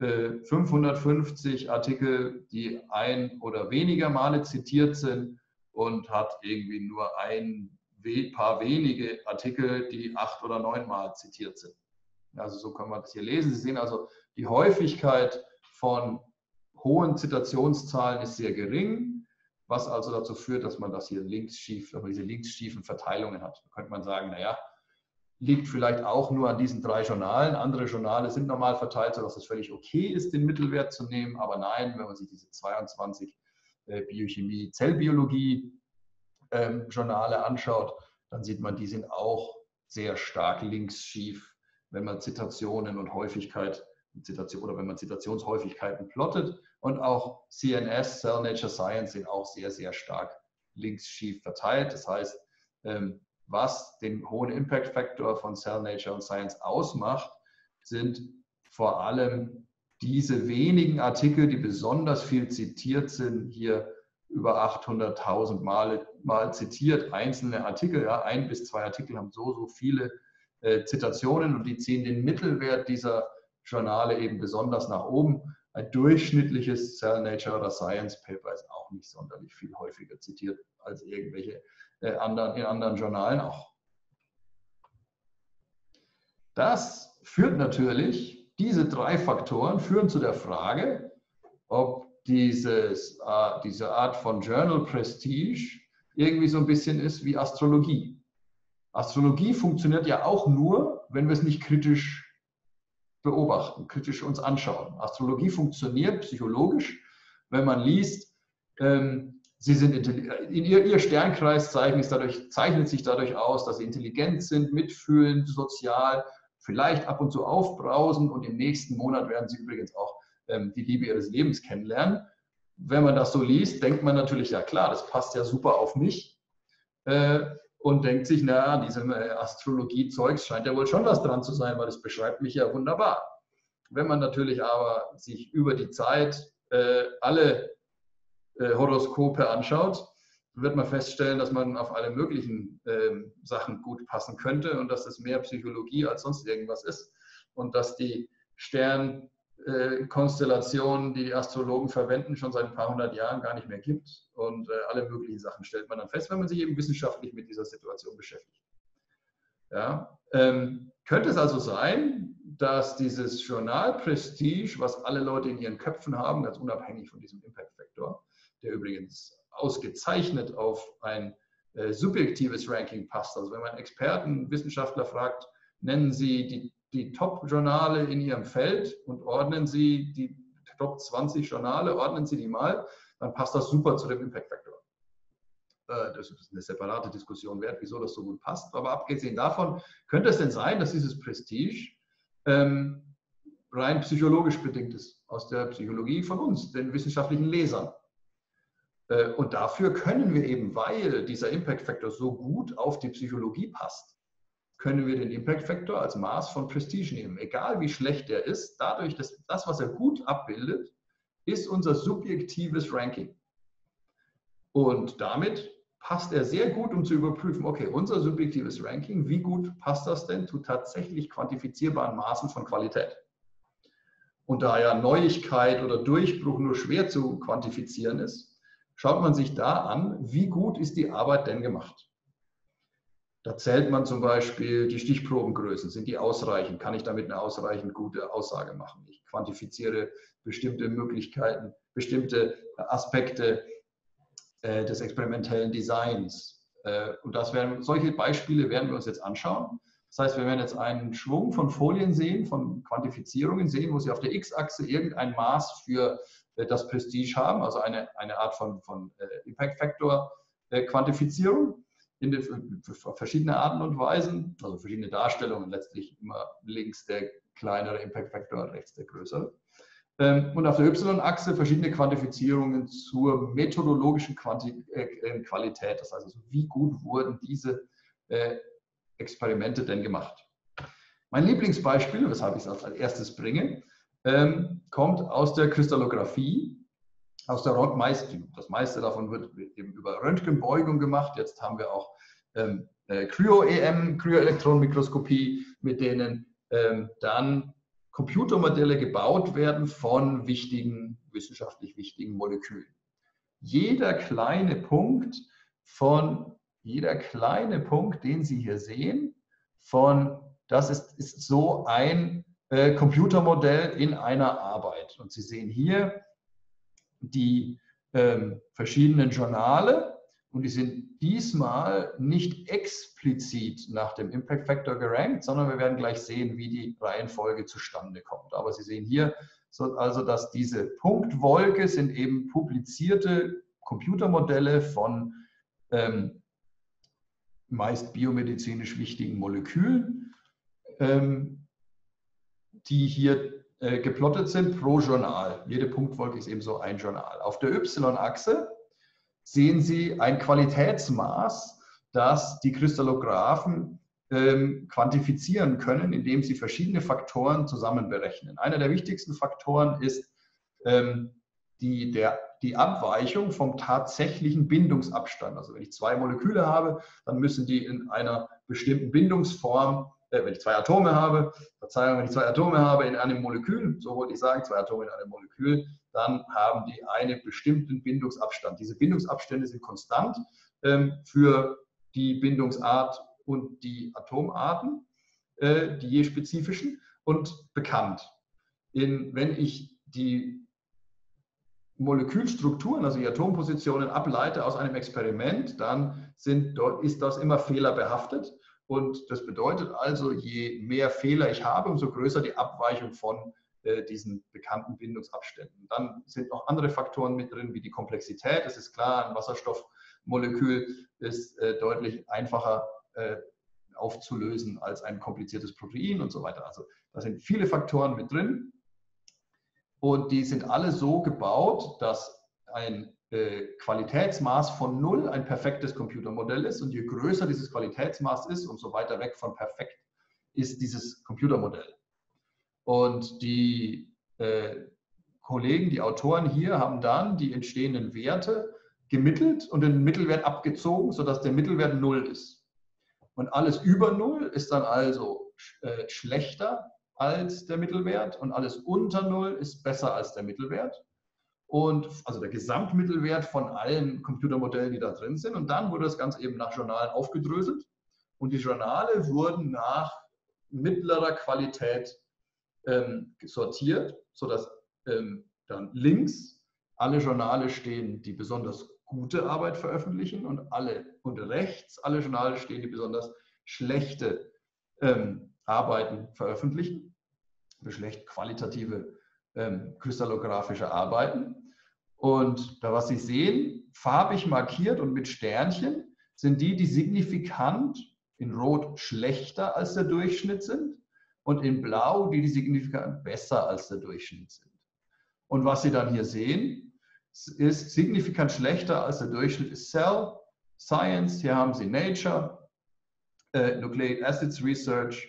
550 Artikel, die ein oder weniger Male zitiert sind und hat irgendwie nur ein paar wenige Artikel, die 8 oder 9 Mal zitiert sind. Also so kann man das hier lesen. Sie sehen also, die Häufigkeit von hohen Zitationszahlen ist sehr gering, was also dazu führt, dass man das hier linksschief, dass man diese linksschiefen Verteilungen hat. Da könnte man sagen, naja, liegt vielleicht auch nur an diesen 3 Journalen. Andere Journale sind normal verteilt, sodass es völlig okay ist, den Mittelwert zu nehmen. Aber nein, wenn man sich diese 22 Biochemie, Zellbiologie Journale anschaut, dann sieht man, die sind auch sehr stark linksschief, wenn man Zitationen und Häufigkeit oder wenn man Zitationshäufigkeiten plottet. Und auch CNS, Cell Nature Science, sind auch sehr, sehr stark linksschief verteilt. Das heißt, was den hohen Impact Factor von Cell Nature und Science ausmacht, sind vor allem diese wenigen Artikel, die besonders viel zitiert sind, hier über 800.000 Mal zitiert, einzelne Artikel, ja, 1 bis 2 Artikel haben so viele Zitationen und die ziehen den Mittelwert dieser Journale eben besonders nach oben. Ein durchschnittliches Cell Nature oder Science Paper ist auch nicht sonderlich viel häufiger zitiert als irgendwelche in anderen Journalen auch. Das führt natürlich, diese 3 Faktoren führen zu der Frage, ob diese Art von Journal Prestige irgendwie so ein bisschen ist wie Astrologie. Astrologie funktioniert ja auch nur, wenn wir es nicht kritisch beobachten, kritisch uns anschauen. Astrologie funktioniert psychologisch, wenn man liest, sie sind ihr Sternkreis zeichnet sich dadurch aus, dass sie intelligent sind, mitfühlend, sozial, vielleicht ab und zu aufbrausend und im nächsten Monat werden sie übrigens auch die Liebe ihres Lebens kennenlernen. Wenn man das so liest, denkt man natürlich, ja klar, das passt ja super auf mich und denkt sich, na, diesem Astrologie-Zeugs scheint ja wohl schon was dran zu sein, weil es beschreibt mich ja wunderbar. Wenn man natürlich aber sich über die Zeit alle Horoskope anschaut, wird man feststellen, dass man auf alle möglichen Sachen gut passen könnte und dass es mehr Psychologie als sonst irgendwas ist und dass die Sternkonstellationen, die Astrologen verwenden, schon seit ein paar 100 Jahren gar nicht mehr gibt und alle möglichen Sachen stellt man dann fest, wenn man sich eben wissenschaftlich mit dieser Situation beschäftigt. Ja, könnte es also sein, dass dieses Journalprestige, was alle Leute in ihren Köpfen haben, ganz unabhängig von diesem Impact Factor, der übrigens ausgezeichnet auf ein subjektives Ranking passt. Also wenn man Experten, Wissenschaftler fragt, nennen Sie die Top-Journale in Ihrem Feld und ordnen Sie die Top 20 Journale, ordnen Sie die mal, dann passt das super zu dem Impact Factor. Das ist eine separate Diskussion wert, wieso das so gut passt. Aber abgesehen davon, könnte es denn sein, dass dieses Prestige rein psychologisch bedingt ist, aus der Psychologie von uns, den wissenschaftlichen Lesern. Und dafür können wir eben, weil dieser Impact Factor so gut auf die Psychologie passt, können wir den Impact Factor als Maß von Prestige nehmen. Egal wie schlecht er ist, dadurch, dass das, was er gut abbildet, ist unser subjektives Ranking. Und damit passt er sehr gut, um zu überprüfen, okay, unser subjektives Ranking, wie gut passt das denn zu tatsächlich quantifizierbaren Maßen von Qualität? Und da ja Neuigkeit oder Durchbruch nur schwer zu quantifizieren ist, schaut man sich da an, wie gut ist die Arbeit denn gemacht. Da zählt man zum Beispiel die Stichprobengrößen. Sind die ausreichend? Kann ich damit eine ausreichend gute Aussage machen? Ich quantifiziere bestimmte Möglichkeiten, bestimmte Aspekte des experimentellen Designs. Und solche Beispiele werden wir uns jetzt anschauen. Das heißt, wir werden jetzt einen Schwung von Folien sehen, von Quantifizierungen sehen, wo Sie auf der X-Achse irgendein Maß für das Prestige haben, also eine Art von Impact Factor Quantifizierung auf verschiedene Arten und Weisen, also verschiedene Darstellungen, letztlich immer links der kleinere Impact Factor, rechts der größere. Und auf der Y-Achse verschiedene Quantifizierungen zur methodologischen Qualität, das heißt, also wie gut wurden diese Experimente denn gemacht. Mein Lieblingsbeispiel, weshalb ich es als erstes bringe, kommt aus der Kristallographie, das meiste davon wird eben über Röntgenbeugung gemacht. Jetzt haben wir auch Cryo-EM, Kryoelektronenmikroskopie, mit denen dann Computermodelle gebaut werden von wissenschaftlich wichtigen Molekülen. Jeder kleine Punkt, den Sie hier sehen, von das ist so ein Computermodell in einer Arbeit. Und Sie sehen hier die verschiedenen Journale und die sind diesmal nicht explizit nach dem Impact Factor gerankt, sondern wir werden gleich sehen, wie die Reihenfolge zustande kommt. Aber Sie sehen hier also, dass diese Punktwolke sind eben publizierte Computermodelle von meist biomedizinisch wichtigen Molekülen, die hier geplottet sind pro Journal. Jede Punktwolke ist eben so ein Journal. Auf der Y-Achse sehen Sie ein Qualitätsmaß, das die Kristallographen quantifizieren können, indem sie verschiedene Faktoren zusammen berechnen. Einer der wichtigsten Faktoren ist die Abweichung vom tatsächlichen Bindungsabstand. Also wenn ich zwei Moleküle habe, dann müssen die in einer bestimmten Bindungsform, wenn ich zwei Atome habe, Verzeihung, wenn ich zwei Atome habe in einem Molekül, so wollte ich sagen, zwei Atome in einem Molekül, dann haben die einen bestimmten Bindungsabstand. Diese Bindungsabstände sind konstant für die Bindungsart und die Atomarten, die je spezifischen, und bekannt. Wenn ich die Molekülstrukturen, also die Atompositionen, ableite aus einem Experiment, dann ist das immer fehlerbehaftet. Und das bedeutet also, je mehr Fehler ich habe, umso größer die Abweichung von diesen bekannten Bindungsabständen. Dann sind noch andere Faktoren mit drin, wie die Komplexität. Es ist klar, ein Wasserstoffmolekül ist deutlich einfacher aufzulösen als ein kompliziertes Protein und so weiter. Also da sind viele Faktoren mit drin. Und die sind alle so gebaut, dass ein Qualitätsmaß von 0 ein perfektes Computermodell ist. Und je größer dieses Qualitätsmaß ist, umso weiter weg von perfekt ist dieses Computermodell. Und die Kollegen, die Autoren hier, haben dann die entstehenden Werte gemittelt und den Mittelwert abgezogen, sodass der Mittelwert 0 ist. Und alles über 0 ist dann also schlechter als der Mittelwert und alles unter 0 ist besser als der Mittelwert. Und also der Gesamtmittelwert von allen Computermodellen, die da drin sind. Und dann wurde das Ganze eben nach Journalen aufgedröselt. Und die Journale wurden nach mittlerer Qualität sortiert, sodass dann links alle Journale stehen, die besonders gute Arbeit veröffentlichen und rechts alle Journale stehen, die besonders schlechte Arbeiten veröffentlichen, schlecht qualitative kristallographische Arbeiten. Und da, was Sie sehen, farbig markiert und mit Sternchen, sind die signifikant in Rot schlechter als der Durchschnitt sind und in Blau die signifikant besser als der Durchschnitt sind. Und was Sie dann hier sehen, ist signifikant schlechter als der Durchschnitt ist Cell Science. Hier haben Sie Nature, Nucleic Acids Research,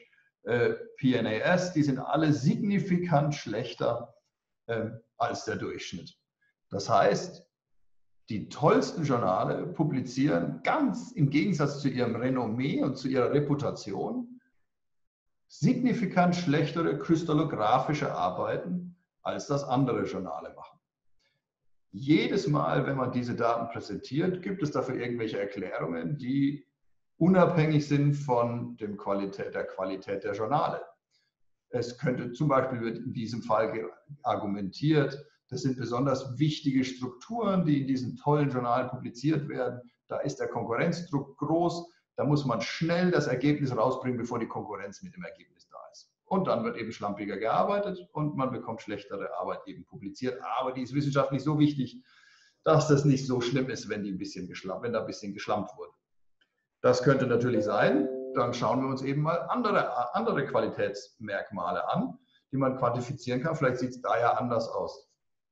PNAS, die sind alle signifikant schlechter als der Durchschnitt. Das heißt, die tollsten Journale publizieren ganz im Gegensatz zu ihrem Renommee und zu ihrer Reputation signifikant schlechtere kristallographische Arbeiten, als das andere Journale machen. Jedes Mal, wenn man diese Daten präsentiert, gibt es dafür irgendwelche Erklärungen, die unabhängig sind von der Qualität der Journale. Es könnte zum Beispiel, wird in diesem Fall argumentiert, das sind besonders wichtige Strukturen, die in diesen tollen Journalen publiziert werden. Da ist der Konkurrenzdruck groß, da muss man schnell das Ergebnis rausbringen, bevor die Konkurrenz mit dem Ergebnis da ist. Und dann wird eben schlampiger gearbeitet und man bekommt schlechtere Arbeit eben publiziert. Aber die ist wissenschaftlich so wichtig, dass das nicht so schlimm ist, wenn da ein bisschen geschlampt wurde. Das könnte natürlich sein. Dann schauen wir uns eben mal andere Qualitätsmerkmale an, die man quantifizieren kann. Vielleicht sieht es da ja anders aus.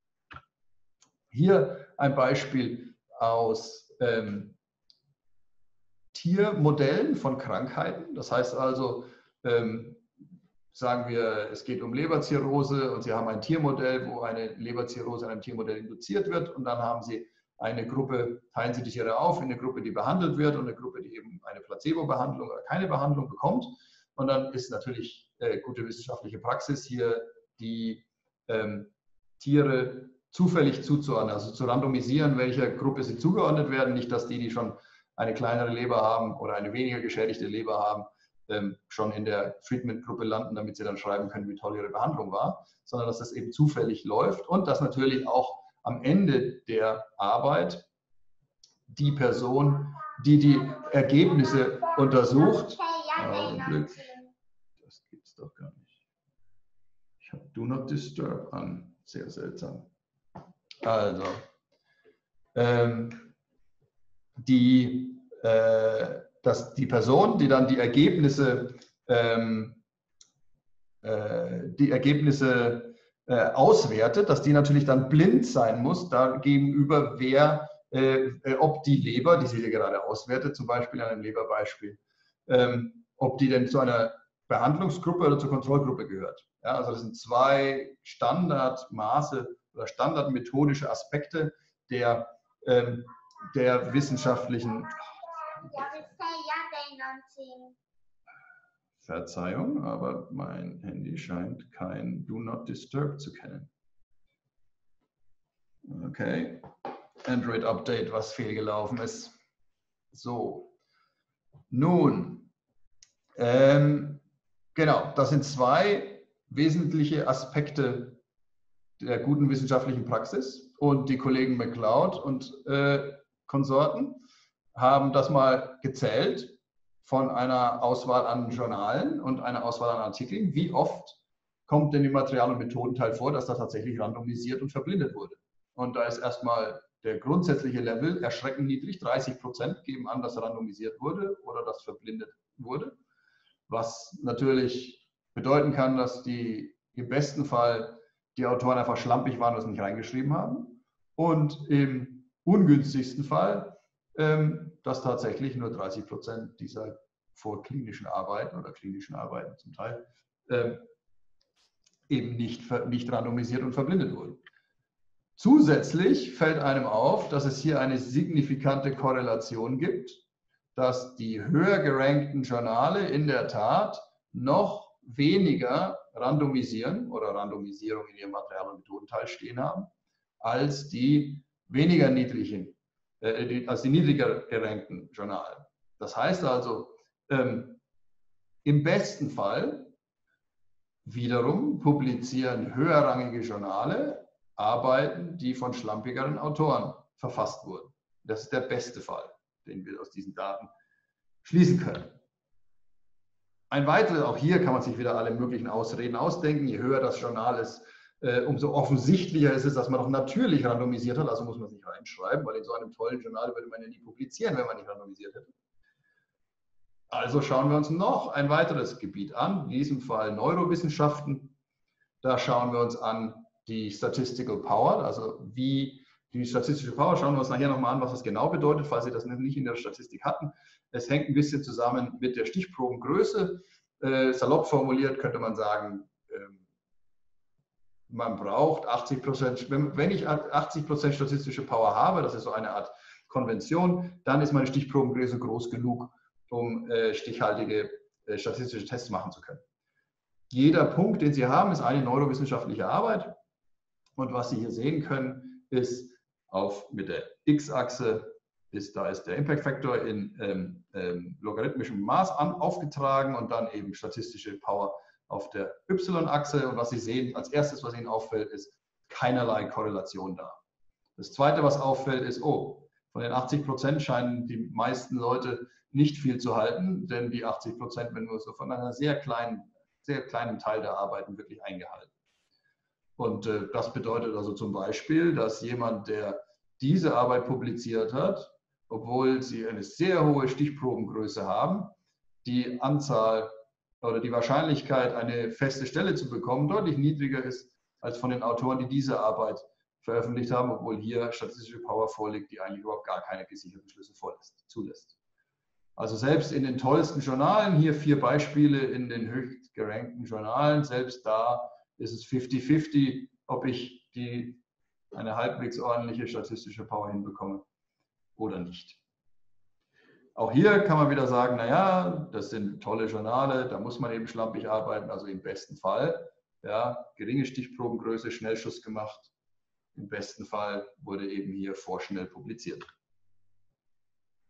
Hier ein Beispiel aus Tiermodellen von Krankheiten. Das heißt also, sagen wir, es geht um Leberzirrhose und Sie haben ein Tiermodell, wo eine Leberzirrhose in einem Tiermodell induziert wird und dann haben Sie eine Gruppe, teilen Sie die Tiere auf in eine Gruppe, die behandelt wird und eine Gruppe, die eben eine Placebo-Behandlung oder keine Behandlung bekommt. Und dann ist natürlich gute wissenschaftliche Praxis hier, die Tiere zufällig zuzuordnen, also zu randomisieren, welcher Gruppe sie zugeordnet werden. Nicht, dass die schon eine kleinere Leber haben oder eine weniger geschädigte Leber haben, schon in der Treatment-Gruppe landen, damit sie dann schreiben können, wie toll ihre Behandlung war, sondern dass das eben zufällig läuft und dass natürlich auch am Ende der Arbeit die Person, die die Ergebnisse untersucht, Augenblick, das gibt es doch gar nicht. Ich habe Do Not Disturb an, sehr seltsam. Also, dass die Person, die dann die Ergebnisse auswertet, dass die natürlich dann blind sein muss, da gegenüber ob die Leber, die sie hier gerade auswertet, zum Beispiel an einem Leberbeispiel, ob die denn zu einer Behandlungsgruppe oder zur Kontrollgruppe gehört. Ja, also das sind zwei Standardmaße oder standardmethodische Aspekte der wissenschaftlichen Verzeihung, aber mein Handy scheint kein Do Not Disturb zu kennen. Okay, Android Update, was fehlgelaufen ist. So, nun, genau, das sind zwei wesentliche Aspekte der guten wissenschaftlichen Praxis und die Kollegen McLeod und Konsorten haben das mal gezählt von einer Auswahl an Journalen und einer Auswahl an Artikeln. Wie oft kommt denn im Material- und Methodenteil vor, dass da tatsächlich randomisiert und verblindet wurde? Und da ist erstmal der grundsätzliche Level erschreckend niedrig. 30% geben an, dass randomisiert wurde oder dass verblindet wurde. Was natürlich bedeuten kann, dass im besten Fall die Autoren einfach schlampig waren und es nicht reingeschrieben haben. Und im ungünstigsten Fall, dass tatsächlich nur 30% dieser vorklinischen Arbeiten oder klinischen Arbeiten zum Teil eben nicht randomisiert und verblindet wurden. Zusätzlich fällt einem auf, dass es hier eine signifikante Korrelation gibt, dass die höher gerankten Journale in der Tat noch weniger randomisieren oder Randomisierung in ihrem Material- und Methodenteil stehen haben, als die weniger niedrigen, als die niedriger gerankten Journale. Das heißt also, im besten Fall wiederum publizieren höherrangige Journale Arbeiten, die von schlampigeren Autoren verfasst wurden. Das ist der beste Fall, den wir aus diesen Daten schließen können. Ein weiteres, auch hier kann man sich wieder alle möglichen Ausreden ausdenken. Je höher das Journal ist, umso offensichtlicher ist es, dass man doch natürlich randomisiert hat. Also muss man es nicht reinschreiben, weil in so einem tollen Journal würde man ja nie publizieren, wenn man nicht randomisiert hätte. Also schauen wir uns noch ein weiteres Gebiet an, in diesem Fall Neurowissenschaften. Da schauen wir uns an die Statistical Power, also wie die statistische Power, schauen wir uns nachher nochmal an, was das genau bedeutet, falls Sie das nicht in der Statistik hatten. Es hängt ein bisschen zusammen mit der Stichprobengröße. Salopp formuliert könnte man sagen, man braucht 80%, wenn ich 80% statistische Power habe, das ist so eine Art Konvention, dann ist meine Stichprobengröße groß genug, um stichhaltige statistische Tests machen zu können. Jeder Punkt, den Sie haben, ist eine neurowissenschaftliche Arbeit. Und was Sie hier sehen können, ist mit der X-Achse, da ist der Impact Factor in logarithmischem Maß aufgetragen und dann eben statistische Power auf der Y-Achse. Und was Sie sehen, als erstes, was Ihnen auffällt, ist keinerlei Korrelation da. Das Zweite, was auffällt, ist, oh, von den 80% scheinen die meisten Leute nicht viel zu halten, denn die 80% werden nur so von einer sehr kleinen Teil der Arbeiten wirklich eingehalten. Und das bedeutet also zum Beispiel, dass jemand, der diese Arbeit publiziert hat, obwohl sie eine sehr hohe Stichprobengröße haben, die Anzahl oder die Wahrscheinlichkeit, eine feste Stelle zu bekommen, deutlich niedriger ist als von den Autoren, die diese Arbeit veröffentlicht haben, obwohl hier statistische Power vorliegt, die eigentlich überhaupt gar keine gesicherten Schlüsse zulässt. Also selbst in den tollsten Journalen, hier 4 Beispiele in den höchst gerankten Journalen, selbst da ist es 50-50, ob ich eine halbwegs ordentliche statistische Power hinbekomme oder nicht. Auch hier kann man wieder sagen, naja, das sind tolle Journale, da muss man eben schlampig arbeiten, also im besten Fall. Ja, geringe Stichprobengröße, Schnellschuss gemacht. Im besten Fall wurde eben hier vorschnell publiziert.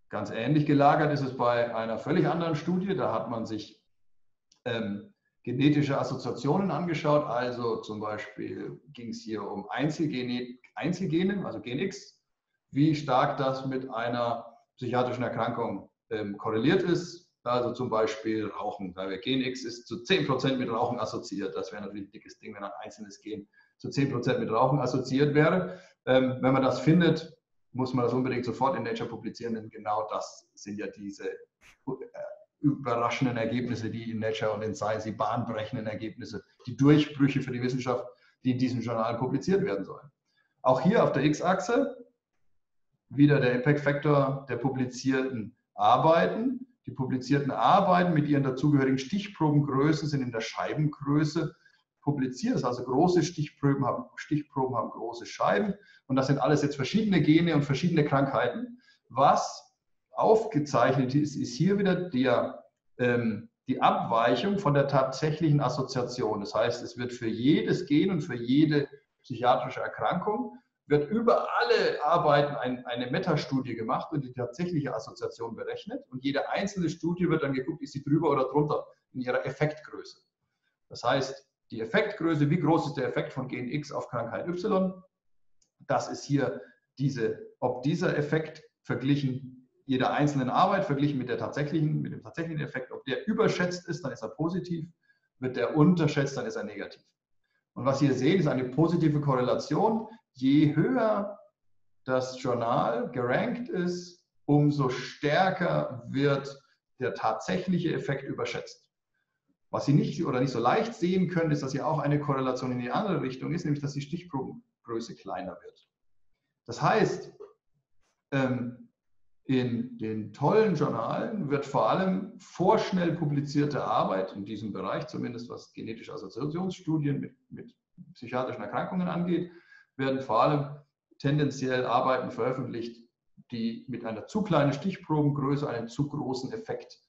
Ganz ähnlich gelagert ist es bei einer völlig anderen Studie. Da hat man sich genetische Assoziationen angeschaut. Also zum Beispiel ging es hier um Einzelgene, also Gen X, wie stark das mit einer psychiatrischen Erkrankung korreliert ist. Also zum Beispiel Rauchen. Gen X ist zu 10% mit Rauchen assoziiert. Das wäre natürlich ein dickes Ding, wenn ein einzelnes Gen zu 10% mit Rauchen assoziiert wäre. Wenn man das findet, muss man das unbedingt sofort in Nature publizieren, denn genau das sind ja diese überraschenden Ergebnisse, die in Nature und in Science, die bahnbrechenden Ergebnisse, die Durchbrüche für die Wissenschaft, die in diesem Journal publiziert werden sollen. Auch hier auf der X-Achse wieder der Impact Factor der publizierten Arbeiten. Die publizierten Arbeiten mit ihren dazugehörigen Stichprobengrößen sind in der Scheibengröße publiziert. Also große Stichproben haben große Scheiben. Und das sind alles jetzt verschiedene Gene und verschiedene Krankheiten. Was aufgezeichnet ist, ist hier wieder die Abweichung von der tatsächlichen Assoziation. Das heißt, es wird für jedes Gen und für jede psychiatrische Erkrankung wird über alle Arbeiten eine Metastudie gemacht und die tatsächliche Assoziation berechnet. Und jede einzelne Studie wird dann geguckt, ist sie drüber oder drunter in ihrer Effektgröße. Das heißt, die Effektgröße, wie groß ist der Effekt von Gen X auf Krankheit Y? Das ist hier ob dieser Effekt verglichen, jeder einzelnen Arbeit verglichen mit dem tatsächlichen Effekt, ob der überschätzt ist, dann ist er positiv, wird der unterschätzt, dann ist er negativ. Und was Sie hier sehen, ist eine positive Korrelation. Je höher das Journal gerankt ist, umso stärker wird der tatsächliche Effekt überschätzt. Was Sie nicht so leicht sehen können, ist, dass hier auch eine Korrelation in die andere Richtung ist, nämlich dass die Stichprobengröße kleiner wird. Das heißt, in den tollen Journalen wird vor allem vorschnell publizierte Arbeit, in diesem Bereich zumindest was genetische Assoziationsstudien mit psychiatrischen Erkrankungen angeht, werden vor allem tendenziell Arbeiten veröffentlicht, die mit einer zu kleinen Stichprobengröße einen zu großen Effekt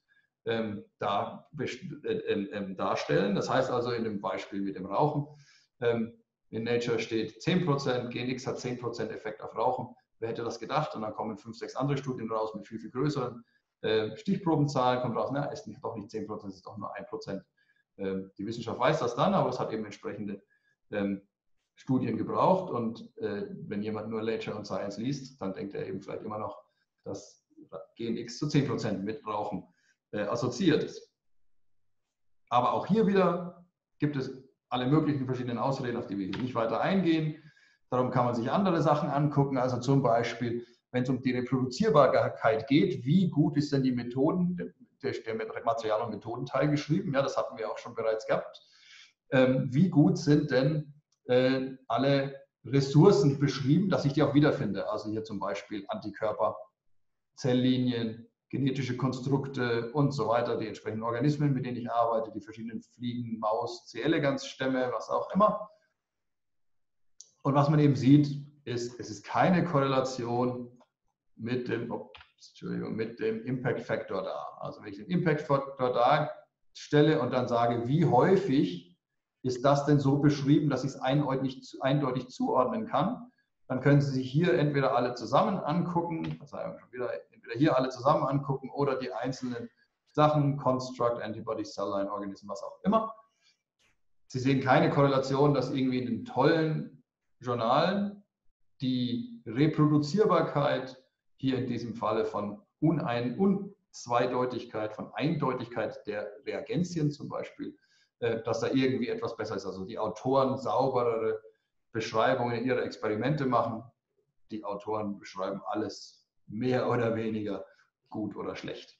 darstellen. Das heißt also in dem Beispiel mit dem Rauchen, in Nature steht 10%, Gen X hat 10% Effekt auf Rauchen. Wer hätte das gedacht? Und dann kommen 5, 6 andere Studien raus mit viel, viel größeren Stichprobenzahlen, kommt raus, na, ist doch nicht 10%, es ist doch nur 1%. Die Wissenschaft weiß das dann, aber es hat eben entsprechende Studien gebraucht. Und wenn jemand nur Nature und Science liest, dann denkt er eben vielleicht immer noch, dass Gen X zu 10% mit Rauchen assoziiert ist. Aber auch hier wieder gibt es alle möglichen verschiedenen Ausreden, auf die wir nicht weiter eingehen. Darum kann man sich andere Sachen angucken, also zum Beispiel, wenn es um die Reproduzierbarkeit geht, wie gut ist denn die Methoden, der Material- und Methodenteil geschrieben, ja, das hatten wir auch schon bereits gehabt. Wie gut sind denn alle Ressourcen beschrieben, dass ich die auch wiederfinde, also hier zum Beispiel Antikörper, Zelllinien, genetische Konstrukte und so weiter, die entsprechenden Organismen, mit denen ich arbeite, die verschiedenen Fliegen, Maus, C. elegans Stämme, was auch immer. Und was man eben sieht, ist, es ist keine Korrelation mit dem Impact Factor da. Also wenn ich den Impact Factor darstelle und dann sage, wie häufig ist das denn so beschrieben, dass ich es eindeutig zuordnen kann, dann können Sie sich hier entweder alle zusammen angucken, entweder hier alle zusammen angucken oder die einzelnen Sachen, Construct, Antibody, Cell-Line, Organism, was auch immer. Sie sehen keine Korrelation, dass irgendwie in den tollen Journalen die Reproduzierbarkeit hier in diesem Falle von Unzweideutigkeit, von Eindeutigkeit der Reagenzien zum Beispiel, dass da irgendwie etwas besser ist. Also die Autoren sauberere Beschreibungen ihrer Experimente machen. Die Autoren beschreiben alles mehr oder weniger gut oder schlecht.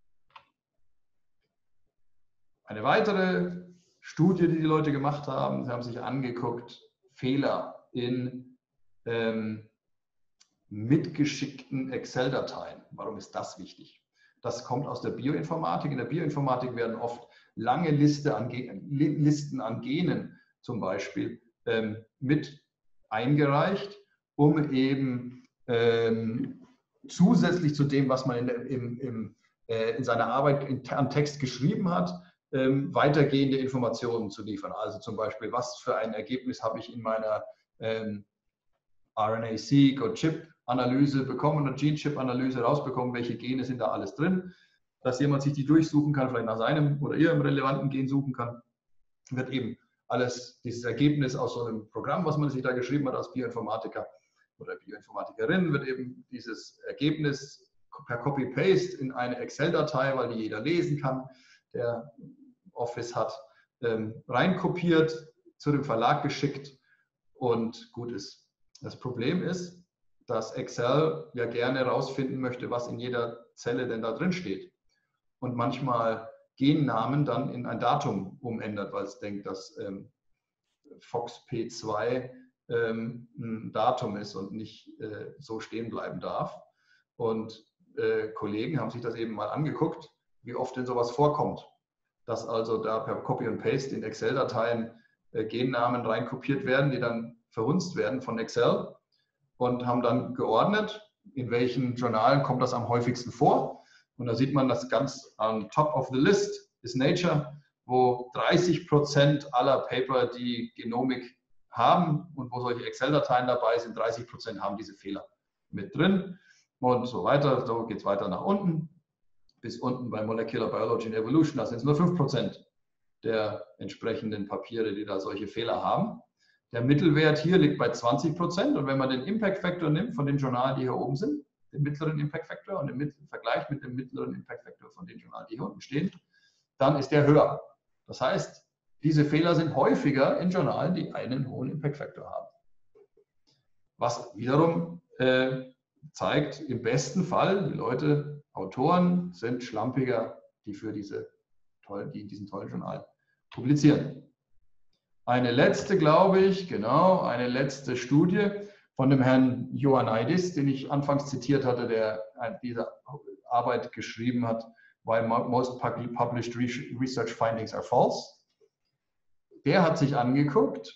Eine weitere Studie, die die Leute gemacht haben, sie haben sich angeguckt, Fehler in mitgeschickten Excel-Dateien. Warum ist das wichtig? Das kommt aus der Bioinformatik. In der Bioinformatik werden oft lange Listen an Genen zum Beispiel mit eingereicht, um eben zusätzlich zu dem, was man in seiner Arbeit an Text geschrieben hat, weitergehende Informationen zu liefern. Also zum Beispiel, was für ein Ergebnis habe ich in meiner RNA-seq oder Gen-Analyse bekommen, eine Gene-Chip-Analyse rausbekommen, welche Gene sind da alles drin, dass jemand sich die durchsuchen kann, vielleicht nach seinem oder ihrem relevanten Gen suchen kann, wird eben alles, dieses Ergebnis aus so einem Programm, was man sich da geschrieben hat als Bioinformatiker oder Bioinformatikerin, wird eben dieses Ergebnis per Copy-Paste in eine Excel-Datei, weil die jeder lesen kann, der Office hat, reinkopiert, zu dem Verlag geschickt und gut ist. Das Problem ist, dass Excel ja gerne herausfinden möchte, was in jeder Zelle denn da drin steht. Und manchmal Gennamen dann in ein Datum umändert, weil es denkt, dass FOXP2 ein Datum ist und nicht so stehen bleiben darf. Und Kollegen haben sich das eben mal angeguckt, wie oft denn sowas vorkommt, dass also da per Copy und Paste in Excel-Dateien Gennamen reinkopiert werden, die dann verhunzt werden von Excel und haben dann geordnet, in welchen Journalen kommt das am häufigsten vor. Und da sieht man, dass ganz on top of the list ist Nature, wo 30% aller Paper, die Genomik haben und wo solche Excel-Dateien dabei sind, 30% haben diese Fehler mit drin und so weiter. So geht es weiter nach unten, bis unten bei Molecular Biology and Evolution, da sind es nur 5% der entsprechenden Papiere, die da solche Fehler haben. Der Mittelwert hier liegt bei 20% und wenn man den Impact Factor nimmt von den Journalen, die hier oben sind, den mittleren Impact Factor und im Vergleich mit dem mittleren Impact Factor von den Journalen, die hier unten stehen, dann ist der höher. Das heißt, diese Fehler sind häufiger in Journalen, die einen hohen Impact Factor haben. Was wiederum zeigt, im besten Fall, die Leute, Autoren sind schlampiger, die in diesen tollen Journalen publizieren. Eine letzte, glaube ich, genau, eine letzte Studie von dem Herrn Ioannidis, den ich anfangs zitiert hatte, der diese Arbeit geschrieben hat, Why most published research findings are false. Der hat sich angeguckt,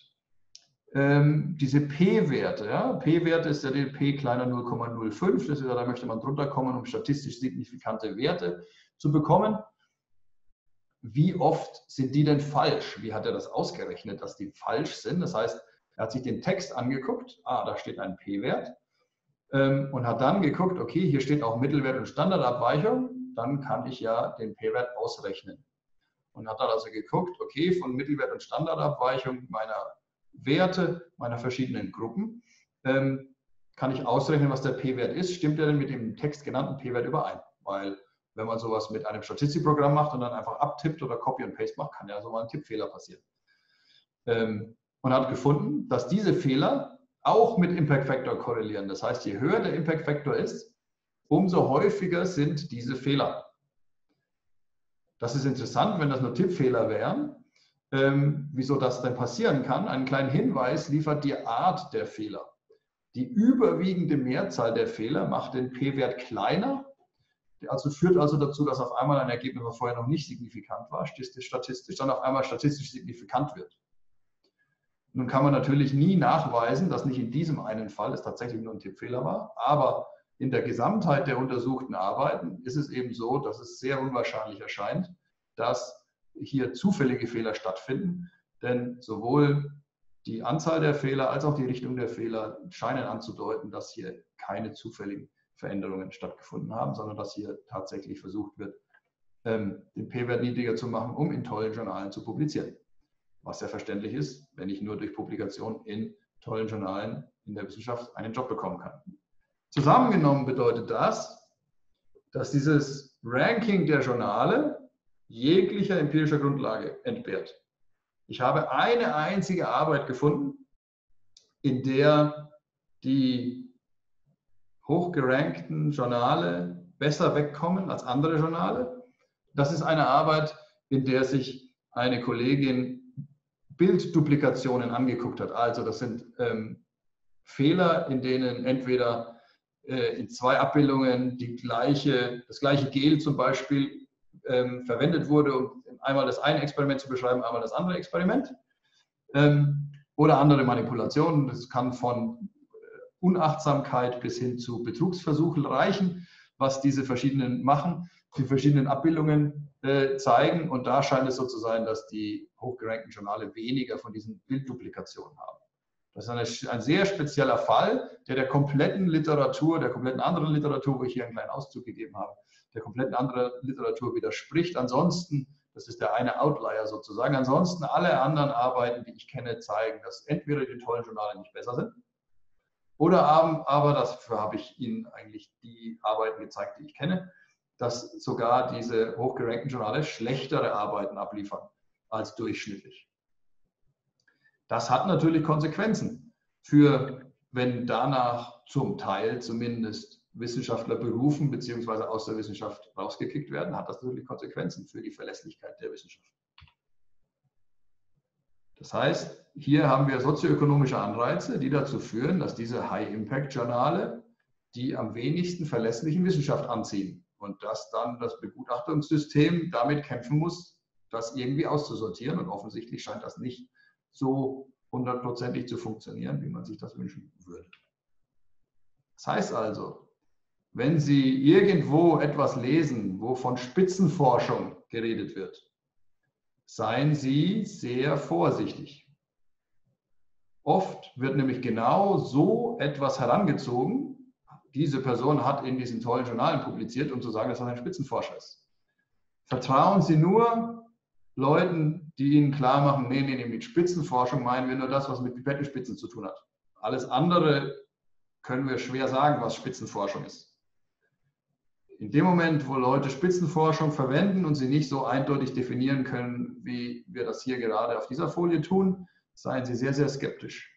diese P-Werte. Ja? P-Werte ist ja der P kleiner 0,05, das ist ja, da möchte man drunter kommen, um statistisch signifikante Werte zu bekommen. Wie oft sind die denn falsch? Wie hat er das ausgerechnet, dass die falsch sind? Das heißt, er hat sich den Text angeguckt, da steht ein P-Wert und hat dann geguckt, okay, hier steht auch Mittelwert und Standardabweichung, dann kann ich ja den P-Wert ausrechnen. Und hat dann also geguckt, okay, von Mittelwert und Standardabweichung meiner Werte, meiner verschiedenen Gruppen, kann ich ausrechnen, was der P-Wert ist. Stimmt er denn mit dem Text genannten P-Wert überein? Weil wenn man sowas mit einem Statistikprogramm macht und dann einfach abtippt oder Copy und Paste macht, kann ja so mal ein Tippfehler passieren. Und hat gefunden, dass diese Fehler auch mit Impact Factor korrelieren. Das heißt, je höher der Impact Factor ist, umso häufiger sind diese Fehler. Das ist interessant, wenn das nur Tippfehler wären. Wieso das denn passieren kann? Einen kleinen Hinweis liefert die Art der Fehler. Die überwiegende Mehrzahl der Fehler macht den P-Wert kleiner. Also führt also dazu, dass auf einmal ein Ergebnis, was vorher noch nicht signifikant war, statistisch dann auf einmal statistisch signifikant wird. Nun kann man natürlich nie nachweisen, dass nicht in diesem einen Fall es tatsächlich nur ein Tippfehler war, aber in der Gesamtheit der untersuchten Arbeiten ist es eben so, dass es sehr unwahrscheinlich erscheint, dass hier zufällige Fehler stattfinden, denn sowohl die Anzahl der Fehler als auch die Richtung der Fehler scheinen anzudeuten, dass hier keine zufälligen Veränderungen stattgefunden haben, sondern dass hier tatsächlich versucht wird, den P-Wert niedriger zu machen, um in tollen Journalen zu publizieren. Was ja verständlich ist, wenn ich nur durch Publikation in tollen Journalen in der Wissenschaft einen Job bekommen kann. Zusammengenommen bedeutet das, dass dieses Ranking der Journale jeglicher empirischer Grundlage entbehrt. Ich habe eine einzige Arbeit gefunden, in der die hochgerankten Journale besser wegkommen als andere Journale. Das ist eine Arbeit, in der sich eine Kollegin Bildduplikationen angeguckt hat. Also das sind Fehler, in denen entweder in zwei Abbildungen das gleiche Gel zum Beispiel verwendet wurde, um einmal das eine Experiment zu beschreiben, einmal das andere Experiment. Oder andere Manipulationen. Das kann von Unachtsamkeit bis hin zu Betrugsversuchen reichen, was diese verschiedenen machen, die verschiedenen Abbildungen zeigen. Und da scheint es so zu sein, dass die hochgerankten Journale weniger von diesen Bildduplikationen haben. Das ist ein sehr spezieller Fall, der kompletten Literatur, der kompletten anderen Literatur, wo ich hier einen kleinen Auszug gegeben habe, der kompletten anderen Literatur widerspricht. Ansonsten, das ist der eine Outlier sozusagen, ansonsten alle anderen Arbeiten, die ich kenne, zeigen, dass entweder die tollen Journale nicht besser sind oder aber, dafür habe ich Ihnen eigentlich die Arbeiten gezeigt, die ich kenne, dass sogar diese hochgerankten Journale schlechtere Arbeiten abliefern als durchschnittlich. Das hat natürlich Konsequenzen für, wenn danach zum Teil zumindest Wissenschaftler berufen bzw. aus der Wissenschaft rausgekickt werden, hat das natürlich Konsequenzen für die Verlässlichkeit der Wissenschaft. Das heißt, hier haben wir sozioökonomische Anreize, die dazu führen, dass diese High-Impact-Journale die am wenigsten verlässlichen Wissenschaft anziehen und dass dann das Begutachtungssystem damit kämpfen muss, das irgendwie auszusortieren, und offensichtlich scheint das nicht so hundertprozentig zu funktionieren, wie man sich das wünschen würde. Das heißt also, wenn Sie irgendwo etwas lesen, wo von Spitzenforschung geredet wird, seien Sie sehr vorsichtig. Oft wird nämlich genau so etwas herangezogen, diese Person hat in diesen tollen Journalen publiziert, um zu sagen, dass er ein Spitzenforscher ist. Vertrauen Sie nur Leuten, die Ihnen klar machen, nee, mit Spitzenforschung meinen wir nur das, was mit Pipettenspitzen zu tun hat. Alles andere können wir schwer sagen, was Spitzenforschung ist. In dem Moment, wo Leute Spitzenforschung verwenden und sie nicht so eindeutig definieren können, wie wir das hier gerade auf dieser Folie tun, seien Sie sehr, sehr skeptisch.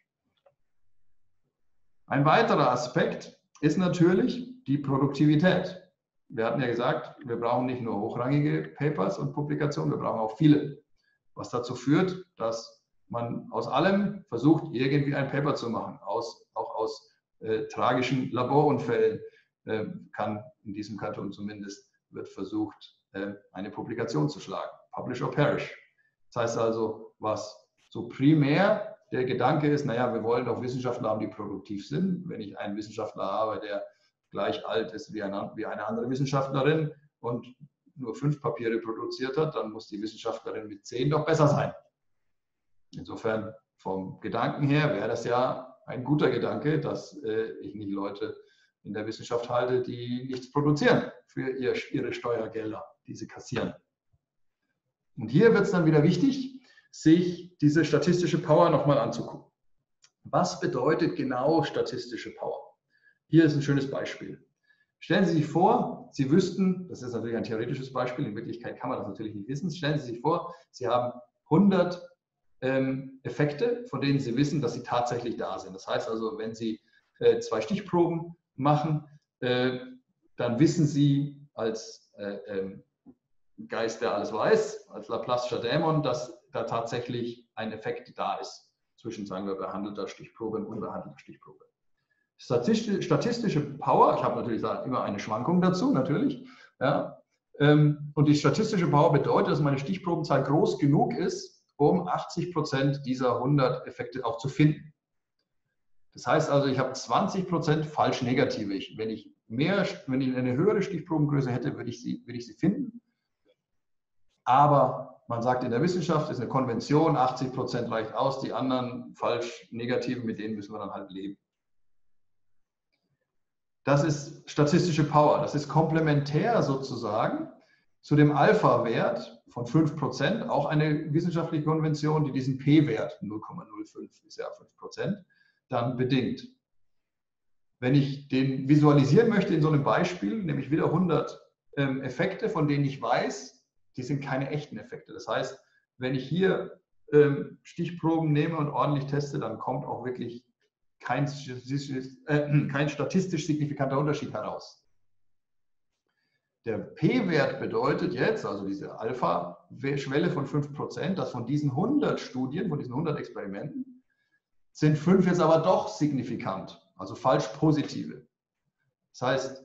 Ein weiterer Aspekt ist natürlich die Produktivität. Wir hatten ja gesagt, wir brauchen nicht nur hochrangige Papers und Publikationen, wir brauchen auch viele. Was dazu führt, dass man aus allem versucht, irgendwie ein Paper zu machen, auch aus tragischen Laborunfällen. Kann in diesem Karton zumindest, wird versucht, eine Publikation zu schlagen. Publish or perish. Das heißt also, was so primär der Gedanke ist, naja, wir wollen doch Wissenschaftler haben, die produktiv sind. Wenn ich einen Wissenschaftler habe, der gleich alt ist wie eine andere Wissenschaftlerin und nur 5 Papiere produziert hat, dann muss die Wissenschaftlerin mit 10 doch besser sein. Insofern, vom Gedanken her, wäre das ja ein guter Gedanke, dass ich nicht Leute in der Wissenschaft halte, die nichts produzieren für ihre Steuergelder, die sie kassieren. Und hier wird es dann wieder wichtig, sich diese statistische Power nochmal anzugucken. Was bedeutet genau statistische Power? Hier ist ein schönes Beispiel. Stellen Sie sich vor, Sie wüssten, das ist natürlich ein theoretisches Beispiel, in Wirklichkeit kann man das natürlich nicht wissen, stellen Sie sich vor, Sie haben 100 Effekte, von denen Sie wissen, dass sie tatsächlich da sind. Das heißt also, wenn Sie 2 Stichproben machen, dann wissen Sie als Geist, der alles weiß, als Laplace'scher Dämon, dass da tatsächlich ein Effekt da ist zwischen, sagen wir, behandelter Stichprobe und unbehandelter Stichprobe. Statistische Power, ich habe natürlich da immer eine Schwankung dazu, natürlich, ja, und die statistische Power bedeutet, dass meine Stichprobenzahl groß genug ist, um 80% dieser 100 Effekte auch zu finden. Das heißt also, ich habe 20% falsch negative. Wenn ich eine höhere Stichprobengröße hätte, würde ich sie finden. Aber man sagt in der Wissenschaft, ist eine Konvention, 80% reicht aus, die anderen falsch negativen, mit denen müssen wir dann halt leben. Das ist statistische Power. Das ist komplementär sozusagen zu dem Alpha-Wert von 5%, auch eine wissenschaftliche Konvention, die diesen P-Wert, 0,05 ist ja 5%, dann bedingt. Wenn ich den visualisieren möchte in so einem Beispiel, nämlich wieder 100 Effekte, von denen ich weiß, die sind keine echten Effekte. Das heißt, wenn ich hier Stichproben nehme und ordentlich teste, dann kommt auch wirklich kein statistisch signifikanter Unterschied heraus. Der P-Wert bedeutet jetzt, also diese Alpha-Schwelle von 5%, dass von diesen 100 Studien, von diesen 100 Experimenten, sind 5 jetzt aber doch signifikant, also falsch positive. Das heißt,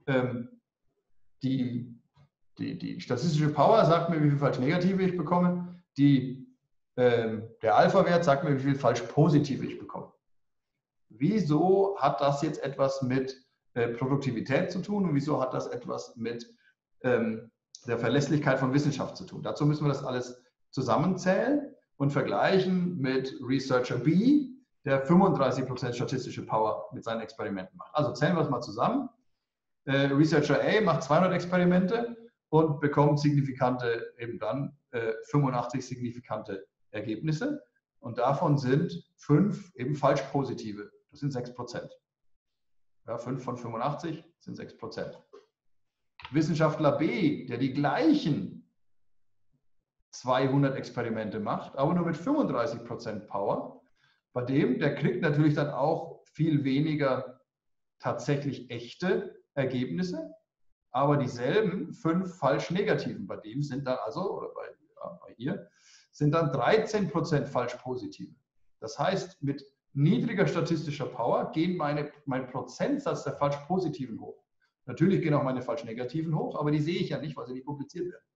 die statistische Power sagt mir, wie viel falsch negative ich bekomme, der Alpha-Wert sagt mir, wie viel falsch positive ich bekomme. Wieso hat das jetzt etwas mit Produktivität zu tun und wieso hat das etwas mit der Verlässlichkeit von Wissenschaft zu tun? Dazu müssen wir das alles zusammenzählen und vergleichen mit Researcher B, der 35% statistische Power mit seinen Experimenten macht. Also zählen wir es mal zusammen. Researcher A macht 200 Experimente und bekommt signifikante, eben dann 85 signifikante Ergebnisse. Und davon sind 5 eben falsch positive. Das sind 6%. Ja, 5 von 85 sind 6%. Wissenschaftler B, der die gleichen 200 Experimente macht, aber nur mit 35% Power, bei dem, der kriegt natürlich dann auch viel weniger tatsächlich echte Ergebnisse, aber dieselben 5 falsch negativen. Bei dem sind dann also, oder bei ihr, sind dann 13% falsch positive. Das heißt, mit niedriger statistischer Power gehen mein Prozentsatz der falsch positiven hoch. Natürlich gehen auch meine falsch negativen hoch, aber die sehe ich ja nicht, weil sie nicht publiziert werden.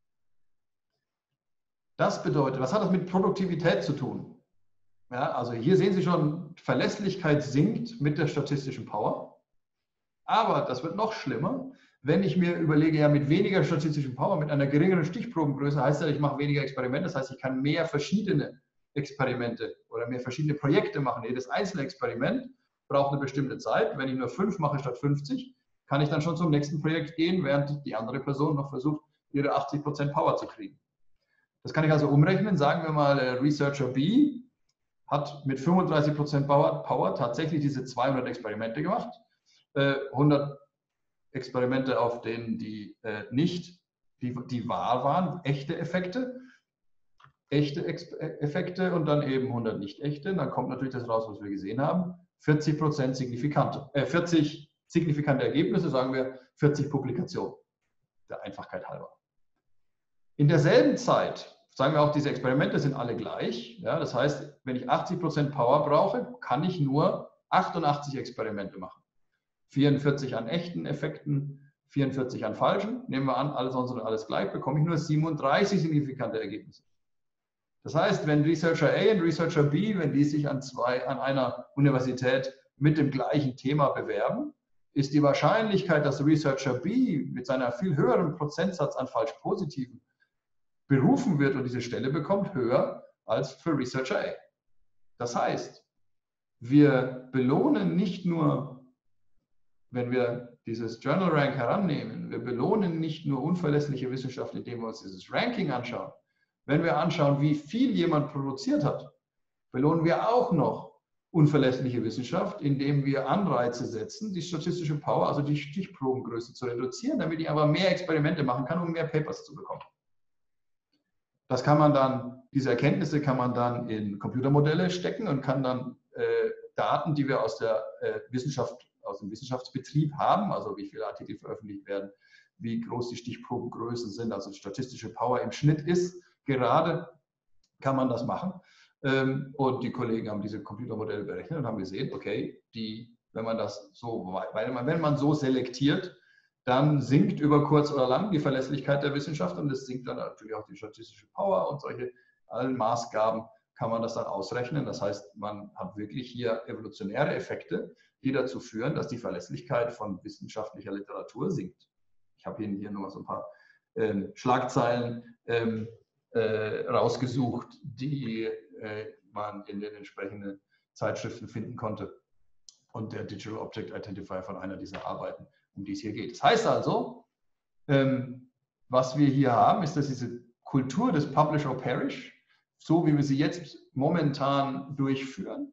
Das bedeutet, was hat das mit Produktivität zu tun? Ja, also hier sehen Sie schon, Verlässlichkeit sinkt mit der statistischen Power. Aber das wird noch schlimmer, wenn ich mir überlege, ja, mit weniger statistischen Power, mit einer geringeren Stichprobengröße, heißt ja, ich mache weniger Experimente, das heißt, ich kann mehr verschiedene Experimente oder mehr verschiedene Projekte machen. Jedes einzelne Experiment braucht eine bestimmte Zeit. Wenn ich nur 5 mache statt 50, kann ich dann schon zum nächsten Projekt gehen, während die andere Person noch versucht, ihre 80% Power zu kriegen. Das kann ich also umrechnen. Sagen wir mal, Researcher B hat mit 35% Power tatsächlich diese 200 Experimente gemacht. 100 Experimente, auf denen die die wahr waren, echte Effekte und dann eben 100 nicht echte. Dann kommt natürlich das raus, was wir gesehen haben. 40% signifikante, 40 signifikante Ergebnisse, sagen wir 40 Publikationen, der Einfachkeit halber. In derselben Zeit, sagen wir auch, diese Experimente sind alle gleich. Ja, das heißt, wenn ich 80% Power brauche, kann ich nur 88 Experimente machen. 44 an echten Effekten, 44 an falschen. Nehmen wir an, alles gleich, bekomme ich nur 37 signifikante Ergebnisse. Das heißt, wenn Researcher A und Researcher B, wenn die sich an einer Universität mit dem gleichen Thema bewerben, ist die Wahrscheinlichkeit, dass Researcher B mit seiner viel höheren Prozentsatz an falsch positiven berufen wird und diese Stelle bekommt, höher als für Researcher A. Das heißt, wir belohnen nicht nur, wenn wir dieses Journal Rank herannehmen, wir belohnen nicht nur unverlässliche Wissenschaft, indem wir uns dieses Ranking anschauen. Wenn wir anschauen, wie viel jemand produziert hat, belohnen wir auch noch unverlässliche Wissenschaft, indem wir Anreize setzen, die statistische Power, also die Stichprobengröße zu reduzieren, damit ich aber mehr Experimente machen kann, um mehr Papers zu bekommen. Das kann man dann, diese Erkenntnisse kann man dann in Computermodelle stecken und kann dann Daten, die wir aus der Wissenschaft, aus dem Wissenschaftsbetrieb haben, also wie viele Artikel veröffentlicht werden, wie groß die Stichprobengrößen sind, also statistische Power im Schnitt ist, gerade kann man das machen. Und die Kollegen haben diese Computermodelle berechnet und haben gesehen, okay, wenn man so selektiert, dann sinkt über kurz oder lang die Verlässlichkeit der Wissenschaft und es sinkt dann natürlich auch die statistische Power und solche allen Maßgaben kann man das dann ausrechnen. Das heißt, man hat wirklich hier evolutionäre Effekte, die dazu führen, dass die Verlässlichkeit von wissenschaftlicher Literatur sinkt. Ich habe Ihnen hier nur mal so ein paar Schlagzeilen rausgesucht, die man in den entsprechenden Zeitschriften finden konnte. Und der Digital Object Identifier von einer dieser Arbeiten, um die es hier geht. Das heißt also, was wir hier haben, ist, dass diese Kultur des Publish or Perish, so wie wir sie jetzt momentan durchführen,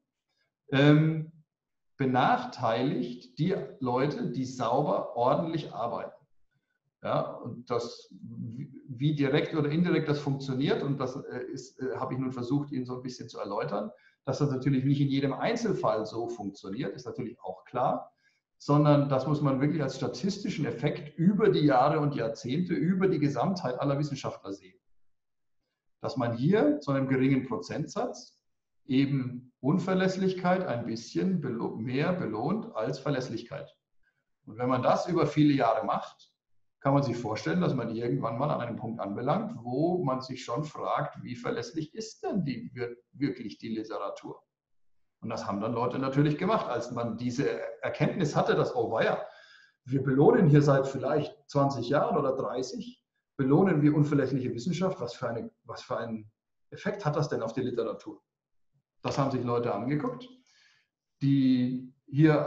benachteiligt die Leute, die sauber, ordentlich arbeiten. Ja, und das, wie direkt oder indirekt das funktioniert, und das habe ich nun versucht, Ihnen so ein bisschen zu erläutern, dass das natürlich nicht in jedem Einzelfall so funktioniert, ist natürlich auch klar, sondern das muss man wirklich als statistischen Effekt über die Jahre und Jahrzehnte, über die Gesamtheit aller Wissenschaftler sehen. Dass man hier zu einem geringen Prozentsatz eben Unverlässlichkeit ein bisschen mehr belohnt als Verlässlichkeit. Und wenn man das über viele Jahre macht, kann man sich vorstellen, dass man irgendwann mal an einem Punkt anbelangt, wo man sich schon fragt, wie verlässlich ist denn wirklich die Literatur? Und das haben dann Leute natürlich gemacht, als man diese Erkenntnis hatte, dass, oh weia, wir belohnen hier seit vielleicht 20 Jahren oder 30, belohnen wir unverlässliche Wissenschaft. Was für einen Effekt hat das denn auf die Literatur? Das haben sich Leute angeguckt, die hier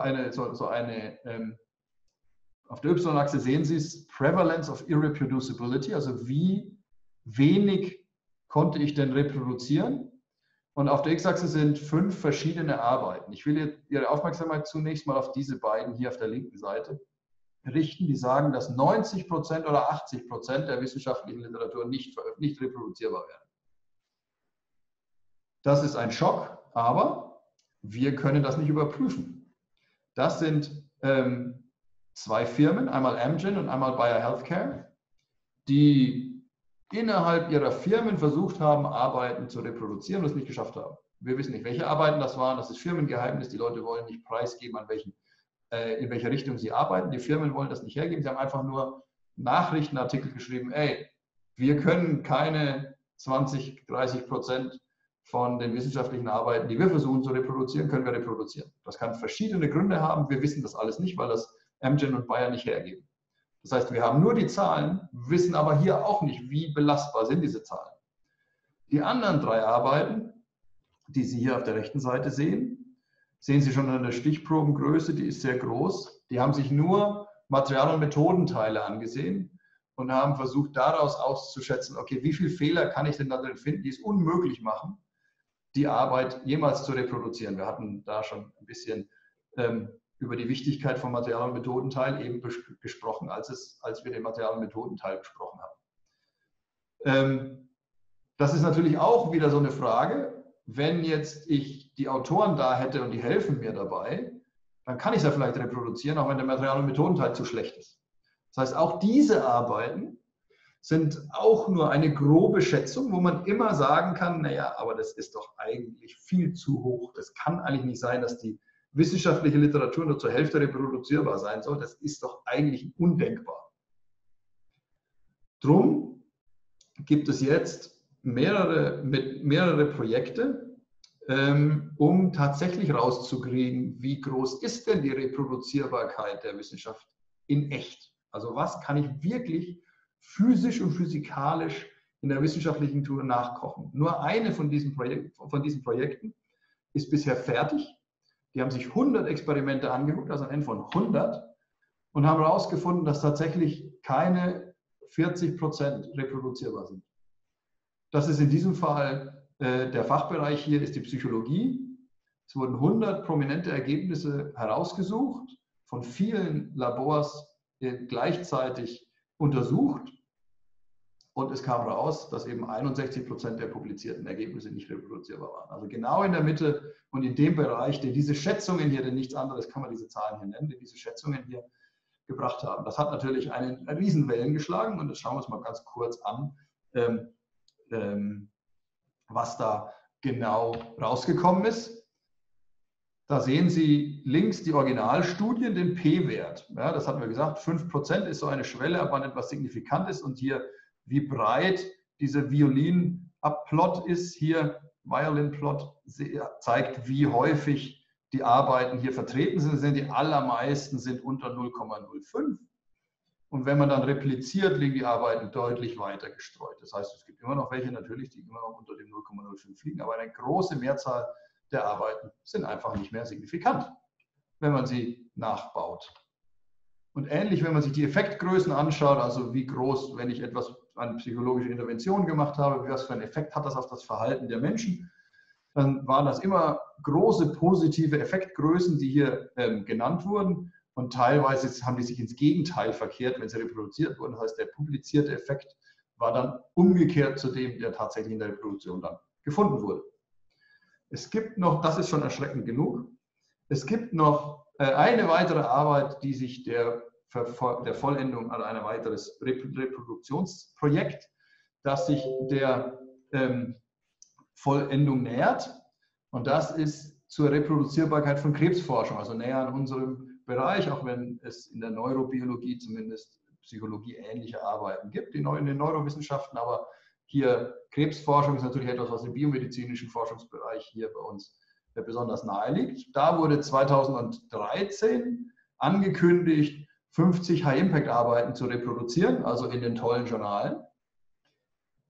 auf der Y-Achse sehen Sie es, Prevalence of Irreproducibility, also wie wenig konnte ich denn reproduzieren. Und auf der X-Achse sind 5 verschiedene Arbeiten. Ich will jetzt Ihre Aufmerksamkeit zunächst mal auf diese beiden hier auf der linken Seite richten, die sagen, dass 90% oder 80% der wissenschaftlichen Literatur nicht reproduzierbar wäre. Das ist ein Schock, aber wir können das nicht überprüfen. Das sind 2 Firmen, einmal Amgen und einmal Bayer Healthcare, die innerhalb ihrer Firmen versucht haben, Arbeiten zu reproduzieren und es nicht geschafft haben. Wir wissen nicht, welche Arbeiten das waren, das ist Firmengeheimnis, die Leute wollen nicht preisgeben, in welcher Richtung sie arbeiten, die Firmen wollen das nicht hergeben, sie haben einfach nur Nachrichtenartikel geschrieben, ey, wir können keine 20-30% von den wissenschaftlichen Arbeiten, die wir versuchen zu reproduzieren, können wir reproduzieren. Das kann verschiedene Gründe haben, wir wissen das alles nicht, weil das Amgen und Bayer nicht hergeben. Das heißt, wir haben nur die Zahlen, wissen aber hier auch nicht, wie belastbar sind diese Zahlen. Die anderen 3 Arbeiten, die Sie hier auf der rechten Seite sehen, sehen Sie schon an der Stichprobengröße, die ist sehr groß. Die haben sich nur Material- und Methodenteile angesehen und haben versucht, daraus auszuschätzen, okay, wie viele Fehler kann ich denn da drin finden, die es unmöglich machen, die Arbeit jemals zu reproduzieren. Wir hatten da schon ein bisschen über die Wichtigkeit vom Material- und Methodenteil eben gesprochen, als wir den Material- und Methodenteil besprochen haben. Das ist natürlich auch wieder so eine Frage, wenn jetzt ich die Autoren da hätte und die helfen mir dabei, dann kann ich es ja vielleicht reproduzieren, auch wenn der Material- und Methodenteil zu schlecht ist. Das heißt, auch diese Arbeiten sind auch nur eine grobe Schätzung, wo man immer sagen kann, naja, aber das ist doch eigentlich viel zu hoch. Das kann eigentlich nicht sein, dass die wissenschaftliche Literatur nur zur Hälfte reproduzierbar sein soll. Das ist doch eigentlich undenkbar. Drum gibt es jetzt mehrere Projekte, um tatsächlich rauszukriegen, wie groß ist denn die Reproduzierbarkeit der Wissenschaft in echt. Also was kann ich wirklich physisch und physikalisch in der wissenschaftlichen Tour nachkochen. Nur eine von diesen Projekten ist bisher fertig. Die haben sich 100 Experimente angeguckt, also ein N von 100, und haben herausgefunden, dass tatsächlich keine 40% reproduzierbar sind. Das ist in diesem Fall der Fachbereich hier, ist die Psychologie. Es wurden 100 prominente Ergebnisse herausgesucht, von vielen Labors gleichzeitig untersucht. Und es kam raus, dass eben 61% der publizierten Ergebnisse nicht reproduzierbar waren. Also genau in der Mitte und in dem Bereich, den diese Schätzungen hier, denn nichts anderes kann man diese Zahlen hier nennen, den diese Schätzungen hier gebracht haben. Das hat natürlich einen Riesenwellen geschlagen und das schauen wir uns mal ganz kurz an, was da genau rausgekommen ist. Da sehen Sie links die Originalstudien, den P-Wert. Ja, das hatten wir gesagt, 5% ist so eine Schwelle, ab wann etwas signifikant ist. Und hier, wie breit dieser Violin-Plot ist, hier Violin-Plot zeigt, wie häufig die Arbeiten hier vertreten sind. Die allermeisten sind unter 0,05. Und wenn man dann repliziert, liegen die Arbeiten deutlich weiter gestreut. Das heißt, es gibt immer noch welche natürlich, die immer noch unter dem 0,05 liegen, aber eine große Mehrzahl der Arbeiten sind einfach nicht mehr signifikant, wenn man sie nachbaut. Und ähnlich, wenn man sich die Effektgrößen anschaut, also wie groß, wenn ich etwas an psychologische Intervention gemacht habe, was für einen Effekt hat das auf das Verhalten der Menschen, dann waren das immer große positive Effektgrößen, die hier genannt wurden. Und teilweise haben die sich ins Gegenteil verkehrt, wenn sie reproduziert wurden. Das heißt, der publizierte Effekt war dann umgekehrt zu dem, der tatsächlich in der Reproduktion dann gefunden wurde. Es gibt noch, das ist schon erschreckend genug, es gibt noch eine weitere Arbeit, die sich der Vollendung an ein weiteres Reproduktionsprojekt, das sich der Vollendung nähert. Und das ist zur Reproduzierbarkeit von Krebsforschung, also näher an unserem Bereich, auch wenn es in der Neurobiologie zumindest psychologie-ähnliche Arbeiten gibt, in den Neurowissenschaften, aber hier Krebsforschung ist natürlich etwas, was im biomedizinischen Forschungsbereich hier bei uns besonders nahe liegt. Da wurde 2013 angekündigt, 50 High-Impact-Arbeiten zu reproduzieren, also in den tollen Journalen.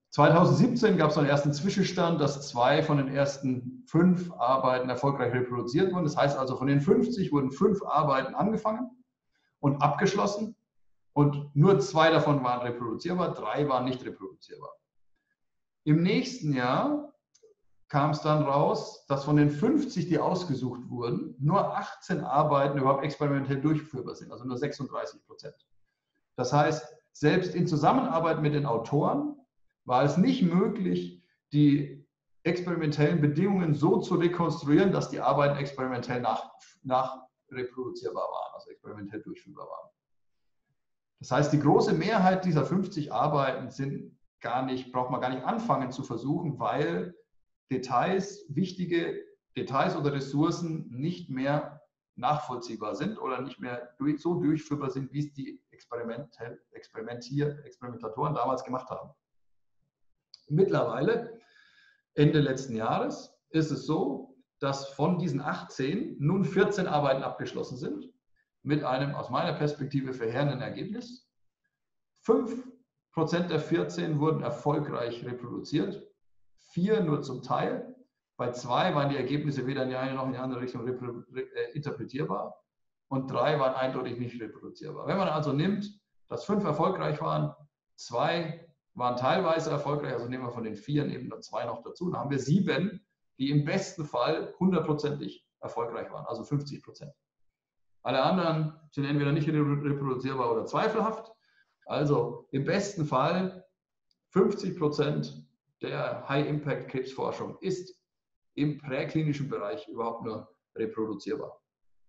2017 gab es einen ersten Zwischenstand, dass 2 von den ersten 5 Arbeiten erfolgreich reproduziert wurden. Das heißt also, von den 50 wurden 5 Arbeiten angefangen und abgeschlossen und nur 2 davon waren reproduzierbar, 3 waren nicht reproduzierbar. Im nächsten Jahr kam es dann raus, dass von den 50, die ausgesucht wurden, nur 18 Arbeiten überhaupt experimentell durchführbar sind, also nur 36%. Das heißt, selbst in Zusammenarbeit mit den Autoren war es nicht möglich, die experimentellen Bedingungen so zu rekonstruieren, dass die Arbeiten experimentell nachreproduzierbar waren, also experimentell durchführbar waren. Das heißt, die große Mehrheit dieser 50 Arbeiten braucht man gar nicht anfangen zu versuchen, weil wichtige Details oder Ressourcen nicht mehr nachvollziehbar sind oder nicht mehr so durchführbar sind, wie es die Experimentatoren damals gemacht haben. Mittlerweile, Ende letzten Jahres, ist es so, dass von diesen 18 nun 14 Arbeiten abgeschlossen sind, mit einem aus meiner Perspektive verheerenden Ergebnis. 5% der 14 wurden erfolgreich reproduziert, 4 nur zum Teil. Bei 2 waren die Ergebnisse weder in die eine noch in die andere Richtung interpretierbar und 3 waren eindeutig nicht reproduzierbar. Wenn man also nimmt, dass 5 erfolgreich waren, 2 waren teilweise erfolgreich, also nehmen wir von den 4 eben 2 noch dazu, dann haben wir 7, die im besten Fall 100%ig erfolgreich waren, also 50%. Alle anderen sind entweder nicht reproduzierbar oder zweifelhaft. Also im besten Fall 50% der High-Impact-Krebsforschung ist im präklinischen Bereich überhaupt nur reproduzierbar.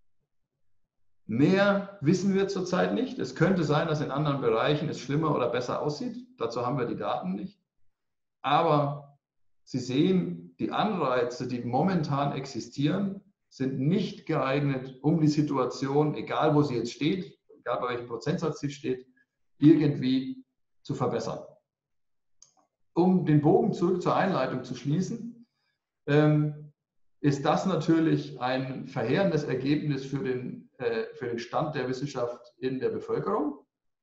Mehr wissen wir zurzeit nicht. Es könnte sein, dass in anderen Bereichen es schlimmer oder besser aussieht. Dazu haben wir die Daten nicht. Aber Sie sehen, die Anreize, die momentan existieren, sind nicht geeignet, um die Situation, egal wo sie jetzt steht, egal bei welchem Prozentsatz sie steht, irgendwie zu verbessern. Um den Bogen zurück zur Einleitung zu schließen, ist das natürlich ein verheerendes Ergebnis für den Stand der Wissenschaft in der Bevölkerung.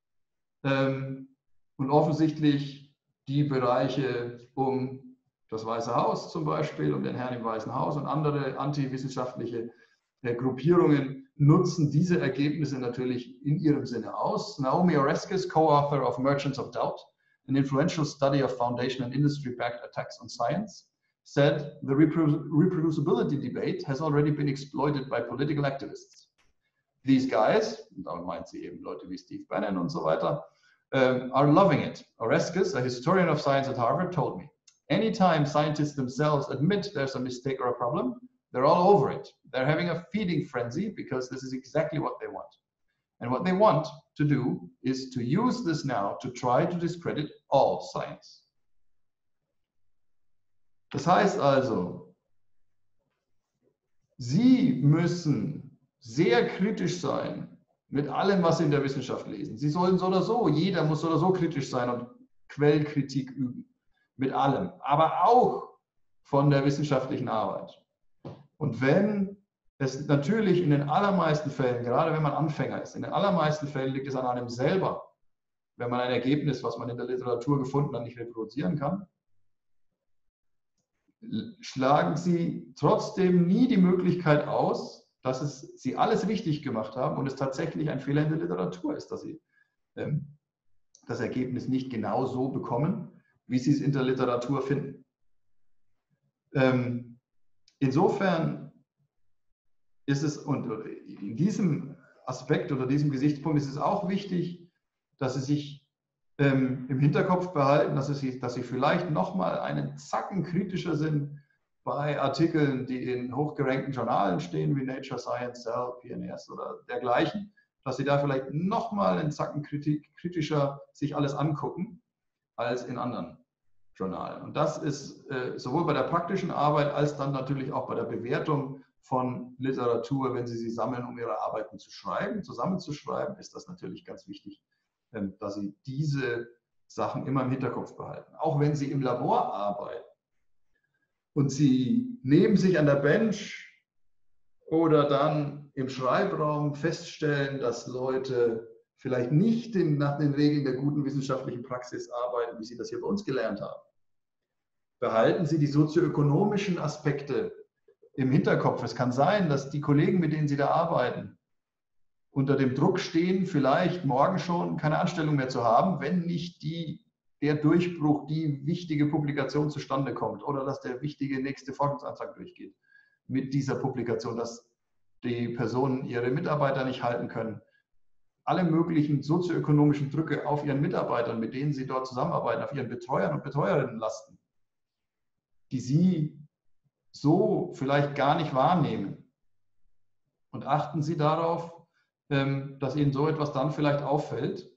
Und offensichtlich die Bereiche um das Weiße Haus zum Beispiel, um den Herrn im Weißen Haus und andere antiwissenschaftliche Gruppierungen nutzen diese Ergebnisse natürlich in ihrem Sinne aus. Naomi Oreskes, co-author of Merchants of Doubt, an influential study of foundation and industry-backed attacks on science, said the reproducibility debate has already been exploited by political activists. These guys, und damit meint sie eben Leute wie Steve Bannon und so weiter, are loving it. Oreskes, a historian of science at Harvard, told me, anytime scientists themselves admit there's a mistake or a problem, they're all over it. They're having a feeding frenzy because this is exactly what they want. And what they want to do is to use this now to try to discredit all science. Das heißt also, Sie müssen sehr kritisch sein mit allem, was Sie in der Wissenschaft lesen. Sie sollen so oder so, jeder muss so oder so kritisch sein und Quellkritik üben. Mit allem, aber auch von der wissenschaftlichen Arbeit. Und wenn es natürlich in den allermeisten Fällen, gerade wenn man Anfänger ist, in den allermeisten Fällen liegt es an einem selber, wenn man ein Ergebnis, was man in der Literatur gefunden hat, nicht reproduzieren kann, schlagen Sie trotzdem nie die Möglichkeit aus, dass Sie alles richtig gemacht haben und es tatsächlich ein Fehler in der Literatur ist, dass Sie das Ergebnis nicht genau so bekommen, wie Sie es in der Literatur finden. Insofern ist es, und in diesem Aspekt oder diesem Gesichtspunkt ist es auch wichtig, dass Sie sich im Hinterkopf behalten, dass Sie vielleicht nochmal einen Zacken kritischer sind bei Artikeln, die in hochgerankten Journalen stehen, wie Nature, Science, Cell, PNAS oder dergleichen, dass Sie da vielleicht nochmal einen Zacken kritischer sich alles angucken, als in anderen Journalen. Und das ist sowohl bei der praktischen Arbeit als dann natürlich auch bei der Bewertung von Literatur, wenn Sie sie sammeln, um Ihre Arbeiten zu schreiben, zusammenzuschreiben, ist das natürlich ganz wichtig, dass Sie diese Sachen immer im Hinterkopf behalten. Auch wenn Sie im Labor arbeiten und Sie neben sich an der Bench oder dann im Schreibraum feststellen, dass Leute vielleicht nicht nach den Regeln der guten wissenschaftlichen Praxis arbeiten, wie Sie das hier bei uns gelernt haben. Behalten Sie die sozioökonomischen Aspekte im Hinterkopf. Es kann sein, dass die Kollegen, mit denen Sie da arbeiten, unter dem Druck stehen, vielleicht morgen schon keine Anstellung mehr zu haben, wenn nicht der Durchbruch, die wichtige Publikation zustande kommt oder dass der wichtige nächste Forschungsantrag durchgeht mit dieser Publikation, dass die Personen ihre Mitarbeiter nicht halten können. Alle möglichen sozioökonomischen Drücke auf ihren Mitarbeitern, mit denen sie dort zusammenarbeiten, auf ihren Betreuern und Betreuerinnen lasten, die sie so vielleicht gar nicht wahrnehmen. Und achten Sie darauf, dass Ihnen so etwas dann vielleicht auffällt.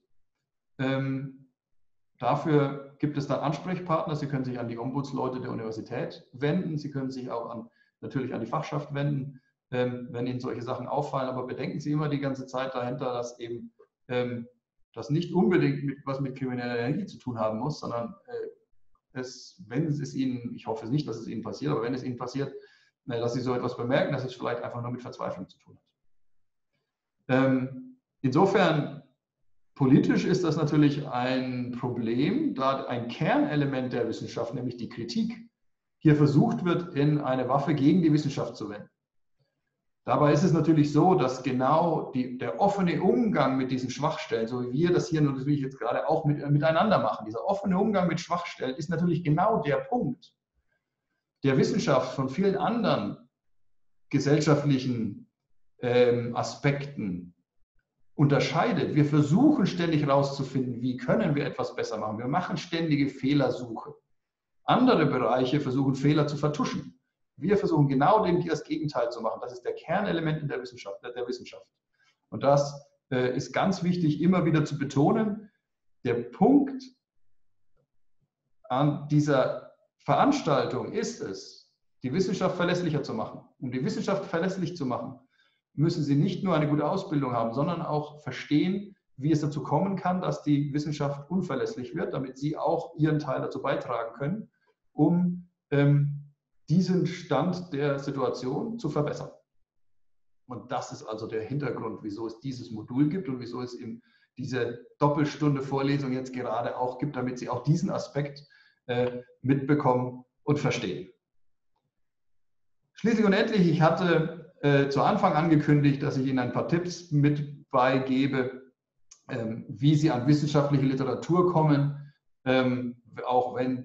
Dafür gibt es dann Ansprechpartner. Sie können sich an die Ombudsleute der Universität wenden. Sie können sich auch natürlich an die Fachschaft wenden, wenn Ihnen solche Sachen auffallen. Aber bedenken Sie immer die ganze Zeit dahinter, dass eben das nicht unbedingt was mit krimineller Energie zu tun haben muss, sondern wenn es Ihnen, ich hoffe nicht, dass es Ihnen passiert, aber wenn es Ihnen passiert, dass Sie so etwas bemerken, dass es vielleicht einfach nur mit Verzweiflung zu tun hat. Insofern, politisch ist das natürlich ein Problem, da ein Kernelement der Wissenschaft, nämlich die Kritik, hier versucht wird, in eine Waffe gegen die Wissenschaft zu wenden. Dabei ist es natürlich so, dass genau der offene Umgang mit diesen Schwachstellen, so wie wir das hier natürlich jetzt gerade auch miteinander machen, dieser offene Umgang mit Schwachstellen ist natürlich genau der Punkt, der Wissenschaft von vielen anderen gesellschaftlichen Aspekten unterscheidet. Wir versuchen ständig herauszufinden, wie können wir etwas besser machen. Wir machen ständige Fehlersuche. Andere Bereiche versuchen Fehler zu vertuschen. Wir versuchen genau das Gegenteil zu machen. Das ist der Kernelement in der Wissenschaft. Und das ist ganz wichtig, immer wieder zu betonen. Der Punkt an dieser Veranstaltung ist es, die Wissenschaft verlässlicher zu machen. Um die Wissenschaft verlässlich zu machen, müssen Sie nicht nur eine gute Ausbildung haben, sondern auch verstehen, wie es dazu kommen kann, dass die Wissenschaft unverlässlich wird, damit Sie auch Ihren Teil dazu beitragen können, um diesen Stand der Situation zu verbessern. Und das ist also der Hintergrund, wieso es dieses Modul gibt und wieso es eben diese Doppelstunde Vorlesung jetzt gerade auch gibt, damit Sie auch diesen Aspekt mitbekommen und verstehen. Schließlich und endlich, ich hatte zu Anfang angekündigt, dass ich Ihnen ein paar Tipps mit beigebe, wie Sie an wissenschaftliche Literatur kommen, auch wenn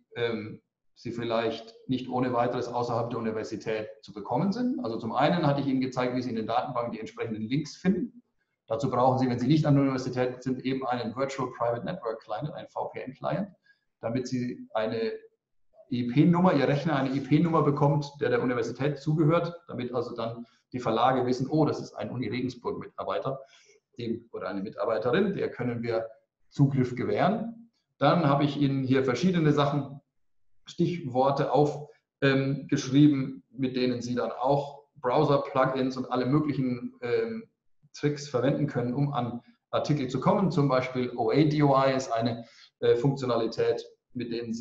sie vielleicht nicht ohne weiteres außerhalb der Universität zu bekommen sind. Also zum einen hatte ich Ihnen gezeigt, wie Sie in den Datenbanken die entsprechenden Links finden. Dazu brauchen Sie, wenn Sie nicht an der Universität sind, eben einen Virtual Private Network Client, einen VPN-Client, damit Sie eine IP-Nummer, Ihr Rechner eine IP-Nummer bekommt, der Universität zugehört, damit also dann die Verlage wissen, oh, das ist ein Uni Regensburg-Mitarbeiter oder eine Mitarbeiterin, der können wir Zugriff gewähren. Dann habe ich Ihnen hier verschiedene Sachen, Stichworte aufgeschrieben, mit denen Sie dann auch Browser-Plugins und alle möglichen Tricks verwenden können, um an Artikel zu kommen. Zum Beispiel OA-DOI ist eine Funktionalität, mit der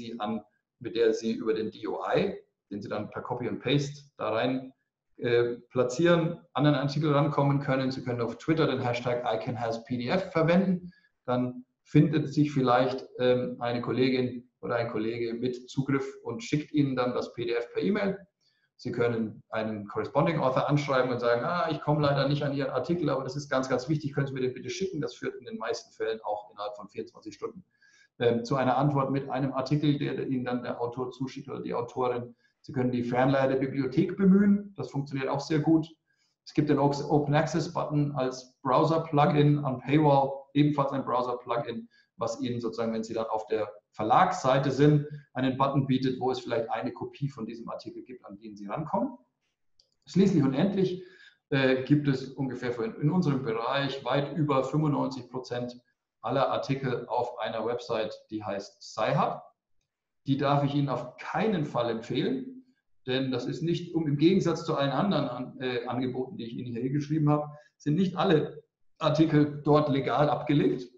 Sie über den DOI, den Sie dann per Copy und Paste da rein platzieren, an einen Artikel rankommen können. Sie können auf Twitter den Hashtag ICANHasPDF verwenden. Dann findet sich vielleicht eine Kollegin oder ein Kollege mit Zugriff und schickt Ihnen dann das PDF per E-Mail. Sie können einen Corresponding Author anschreiben und sagen, ich komme leider nicht an Ihren Artikel, aber das ist ganz, ganz wichtig, können Sie mir den bitte schicken. Das führt in den meisten Fällen auch innerhalb von 24 Stunden zu einer Antwort mit einem Artikel, der Ihnen dann der Autor zuschickt oder die Autorin. Sie können die Fernleihe der Bibliothek bemühen, das funktioniert auch sehr gut. Es gibt den Open Access Button als Browser-Plugin an Paywall, ebenfalls ein Browser-Plugin, was Ihnen sozusagen, wenn Sie dann auf der Verlagsseite sind, einen Button bietet, wo es vielleicht eine Kopie von diesem Artikel gibt, an den Sie rankommen. Schließlich und endlich gibt es ungefähr in unserem Bereich weit über 95% aller Artikel auf einer Website, die heißt Sci-Hub. Die darf ich Ihnen auf keinen Fall empfehlen, denn das ist nicht, im Gegensatz zu allen anderen Angeboten, die ich Ihnen hier geschrieben habe, sind nicht alle Artikel dort legal abgelegt.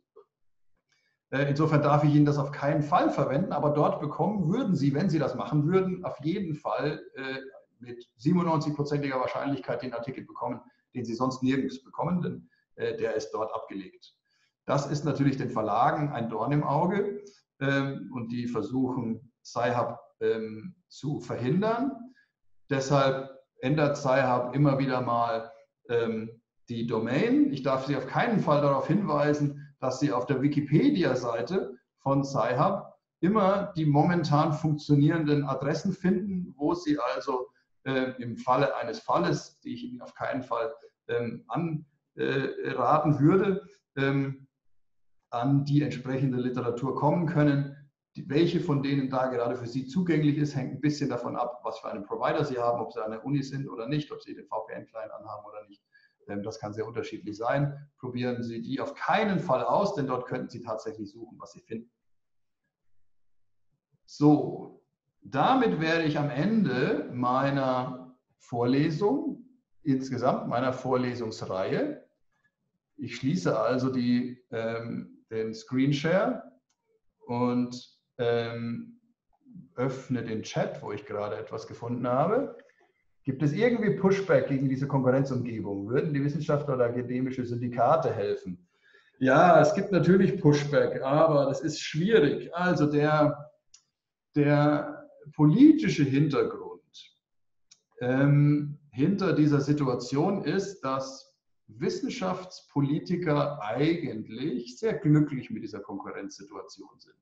Insofern darf ich Ihnen das auf keinen Fall verwenden, aber dort bekommen würden Sie, wenn Sie das machen würden, auf jeden Fall mit 97%iger Wahrscheinlichkeit den Artikel bekommen, den Sie sonst nirgends bekommen, denn der ist dort abgelegt. Das ist natürlich den Verlagen ein Dorn im Auge und die versuchen, Sci-Hub zu verhindern. Deshalb ändert Sci-Hub immer wieder mal die Domain. Ich darf Sie auf keinen Fall darauf hinweisen, dass Sie auf der Wikipedia-Seite von Sci-Hub immer die momentan funktionierenden Adressen finden, wo Sie also im Falle eines Falles, die ich Ihnen auf keinen Fall anraten würde, an die entsprechende Literatur kommen können. Welche von denen da gerade für Sie zugänglich ist, hängt ein bisschen davon ab, was für einen Provider Sie haben, ob Sie an der Uni sind oder nicht, ob Sie den VPN-Client anhaben oder nicht. Das kann sehr unterschiedlich sein. Probieren Sie die auf keinen Fall aus, denn dort könnten Sie tatsächlich suchen, was Sie finden. So, damit wäre ich am Ende meiner Vorlesung, insgesamt meiner Vorlesungsreihe. Ich schließe also den Screenshare und öffne den Chat, wo ich gerade etwas gefunden habe. Gibt es irgendwie Pushback gegen diese Konkurrenzumgebung? Würden die Wissenschaftler oder akademische Syndikate helfen? Ja, es gibt natürlich Pushback, aber das ist schwierig. Also der politische Hintergrund hinter dieser Situation ist, dass Wissenschaftspolitiker eigentlich sehr glücklich mit dieser Konkurrenzsituation sind.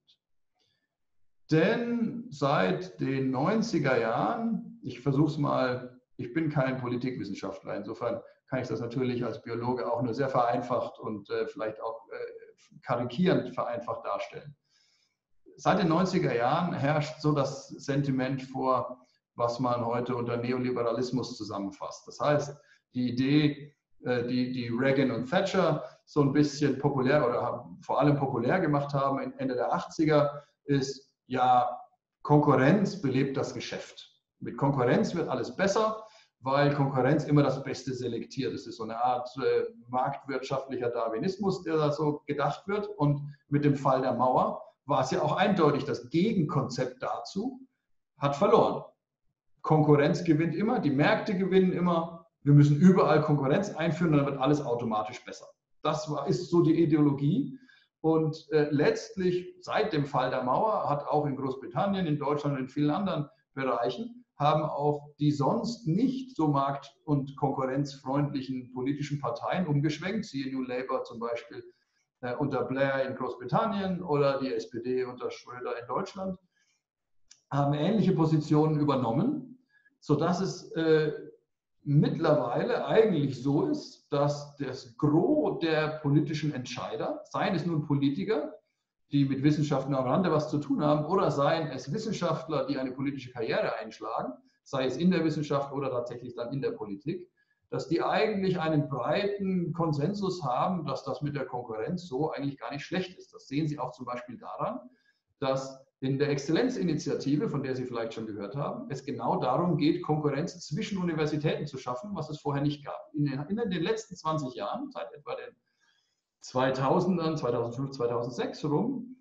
Denn seit den 90er Jahren, ich versuche es mal, ich bin kein Politikwissenschaftler, insofern kann ich das natürlich als Biologe auch nur sehr vereinfacht und vielleicht auch karikierend vereinfacht darstellen. Seit den 90er Jahren herrscht so das Sentiment vor, was man heute unter Neoliberalismus zusammenfasst. Das heißt, die Idee, die Reagan und Thatcher so ein bisschen populär oder vor allem populär gemacht haben Ende der 80er, ist, ja, Konkurrenz belebt das Geschäft. Mit Konkurrenz wird alles besser, weil Konkurrenz immer das Beste selektiert. Es ist so eine Art marktwirtschaftlicher Darwinismus, der da so gedacht wird. Und mit dem Fall der Mauer war es ja auch eindeutig, das Gegenkonzept dazu hat verloren. Konkurrenz gewinnt immer, die Märkte gewinnen immer. Wir müssen überall Konkurrenz einführen, dann wird alles automatisch besser. Das ist so die Ideologie. Und letztlich seit dem Fall der Mauer hat auch in Großbritannien, in Deutschland und in vielen anderen Bereichen haben auch die sonst nicht so markt- und konkurrenzfreundlichen politischen Parteien umgeschwenkt, siehe New Labour zum Beispiel unter Blair in Großbritannien oder die SPD unter Schröder in Deutschland, haben ähnliche Positionen übernommen, sodass es mittlerweile eigentlich so ist, dass das Gros der politischen Entscheider, seien es nun Politiker, die mit Wissenschaften am Rande was zu tun haben, oder seien es Wissenschaftler, die eine politische Karriere einschlagen, sei es in der Wissenschaft oder tatsächlich dann in der Politik, dass die eigentlich einen breiten Konsensus haben, dass das mit der Konkurrenz so eigentlich gar nicht schlecht ist. Das sehen Sie auch zum Beispiel daran, dass in der Exzellenzinitiative, von der Sie vielleicht schon gehört haben, es genau darum geht, Konkurrenz zwischen Universitäten zu schaffen, was es vorher nicht gab. In den letzten 20 Jahren, seit etwa den 2000ern, 2005, 2006 rum,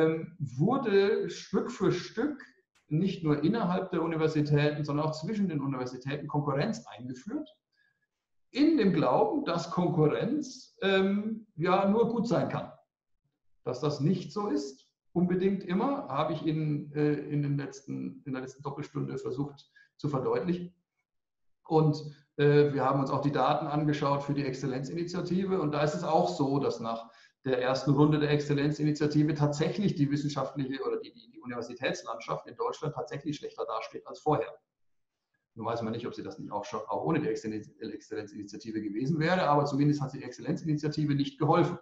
wurde Stück für Stück nicht nur innerhalb der Universitäten, sondern auch zwischen den Universitäten Konkurrenz eingeführt, in dem Glauben, dass Konkurrenz ja nur gut sein kann. Dass das nicht so ist, unbedingt immer, habe ich Ihnen in der letzten Doppelstunde versucht zu verdeutlichen. Und wir haben uns auch die Daten angeschaut für die Exzellenzinitiative. Und da ist es auch so, dass nach der ersten Runde der Exzellenzinitiative tatsächlich die wissenschaftliche oder die Universitätslandschaft in Deutschland tatsächlich schlechter dasteht als vorher. Nun weiß man nicht, ob sie das nicht auch ohne die Exzellenzinitiative gewesen wäre, aber zumindest hat die Exzellenzinitiative nicht geholfen.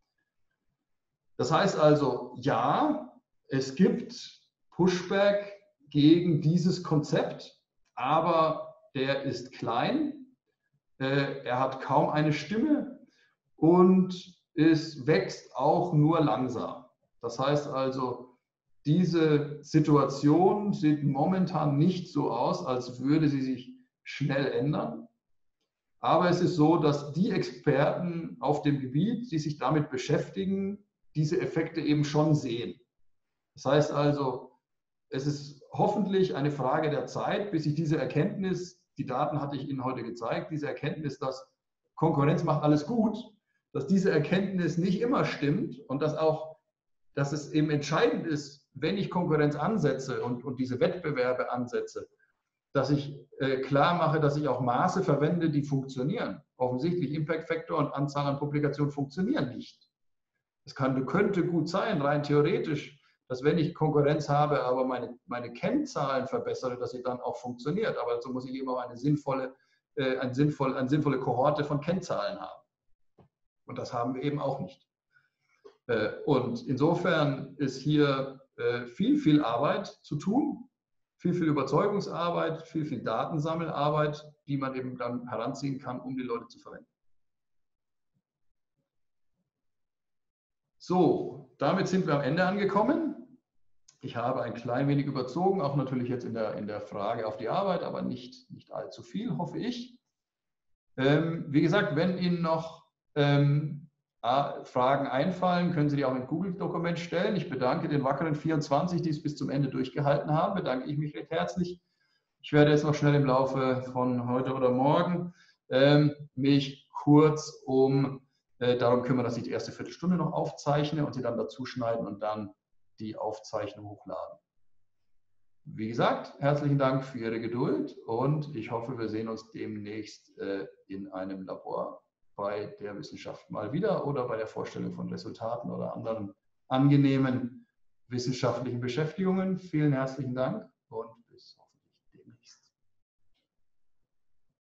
Das heißt also, ja, es gibt Pushback gegen dieses Konzept, aber der ist klein, er hat kaum eine Stimme und es wächst auch nur langsam. Das heißt also, diese Situation sieht momentan nicht so aus, als würde sie sich schnell ändern. Aber es ist so, dass die Experten auf dem Gebiet, die sich damit beschäftigen, diese Effekte eben schon sehen. Das heißt also, es ist hoffentlich eine Frage der Zeit, bis sich diese Erkenntnis, die Daten hatte ich Ihnen heute gezeigt, diese Erkenntnis, dass Konkurrenz macht alles gut, dass diese Erkenntnis nicht immer stimmt und dass es eben entscheidend ist, wenn ich Konkurrenz ansetze und diese Wettbewerbe ansetze, dass ich klar mache, dass ich auch Maße verwende, die funktionieren. Offensichtlich Impact Factor und Anzahl an Publikationen funktionieren nicht. Es könnte gut sein, rein theoretisch, dass wenn ich Konkurrenz habe, aber meine Kennzahlen verbessere, dass sie dann auch funktioniert. Aber dazu muss ich eben auch eine sinnvolle Kohorte von Kennzahlen haben. Und das haben wir eben auch nicht. Und insofern ist hier viel Arbeit zu tun, viel Überzeugungsarbeit, viel Datensammelarbeit, die man eben dann heranziehen kann, um die Leute zu verwenden. So, damit sind wir am Ende angekommen. Ich habe ein klein wenig überzogen, auch natürlich jetzt in der Frage auf die Arbeit, aber nicht allzu viel, hoffe ich. Wie gesagt, wenn Ihnen noch Fragen einfallen, können Sie die auch in Google-Dokument stellen. Ich bedanke den wackeren 24, die es bis zum Ende durchgehalten haben. Bedanke ich mich recht herzlich. Ich werde jetzt noch schnell im Laufe von heute oder morgen mich kurz darum kümmern, dass ich die erste Viertelstunde noch aufzeichne und sie dann dazu schneiden und dann die Aufzeichnung hochladen. Wie gesagt, herzlichen Dank für Ihre Geduld und ich hoffe, wir sehen uns demnächst in einem Labor bei der Wissenschaft mal wieder oder bei der Vorstellung von Resultaten oder anderen angenehmen wissenschaftlichen Beschäftigungen. Vielen herzlichen Dank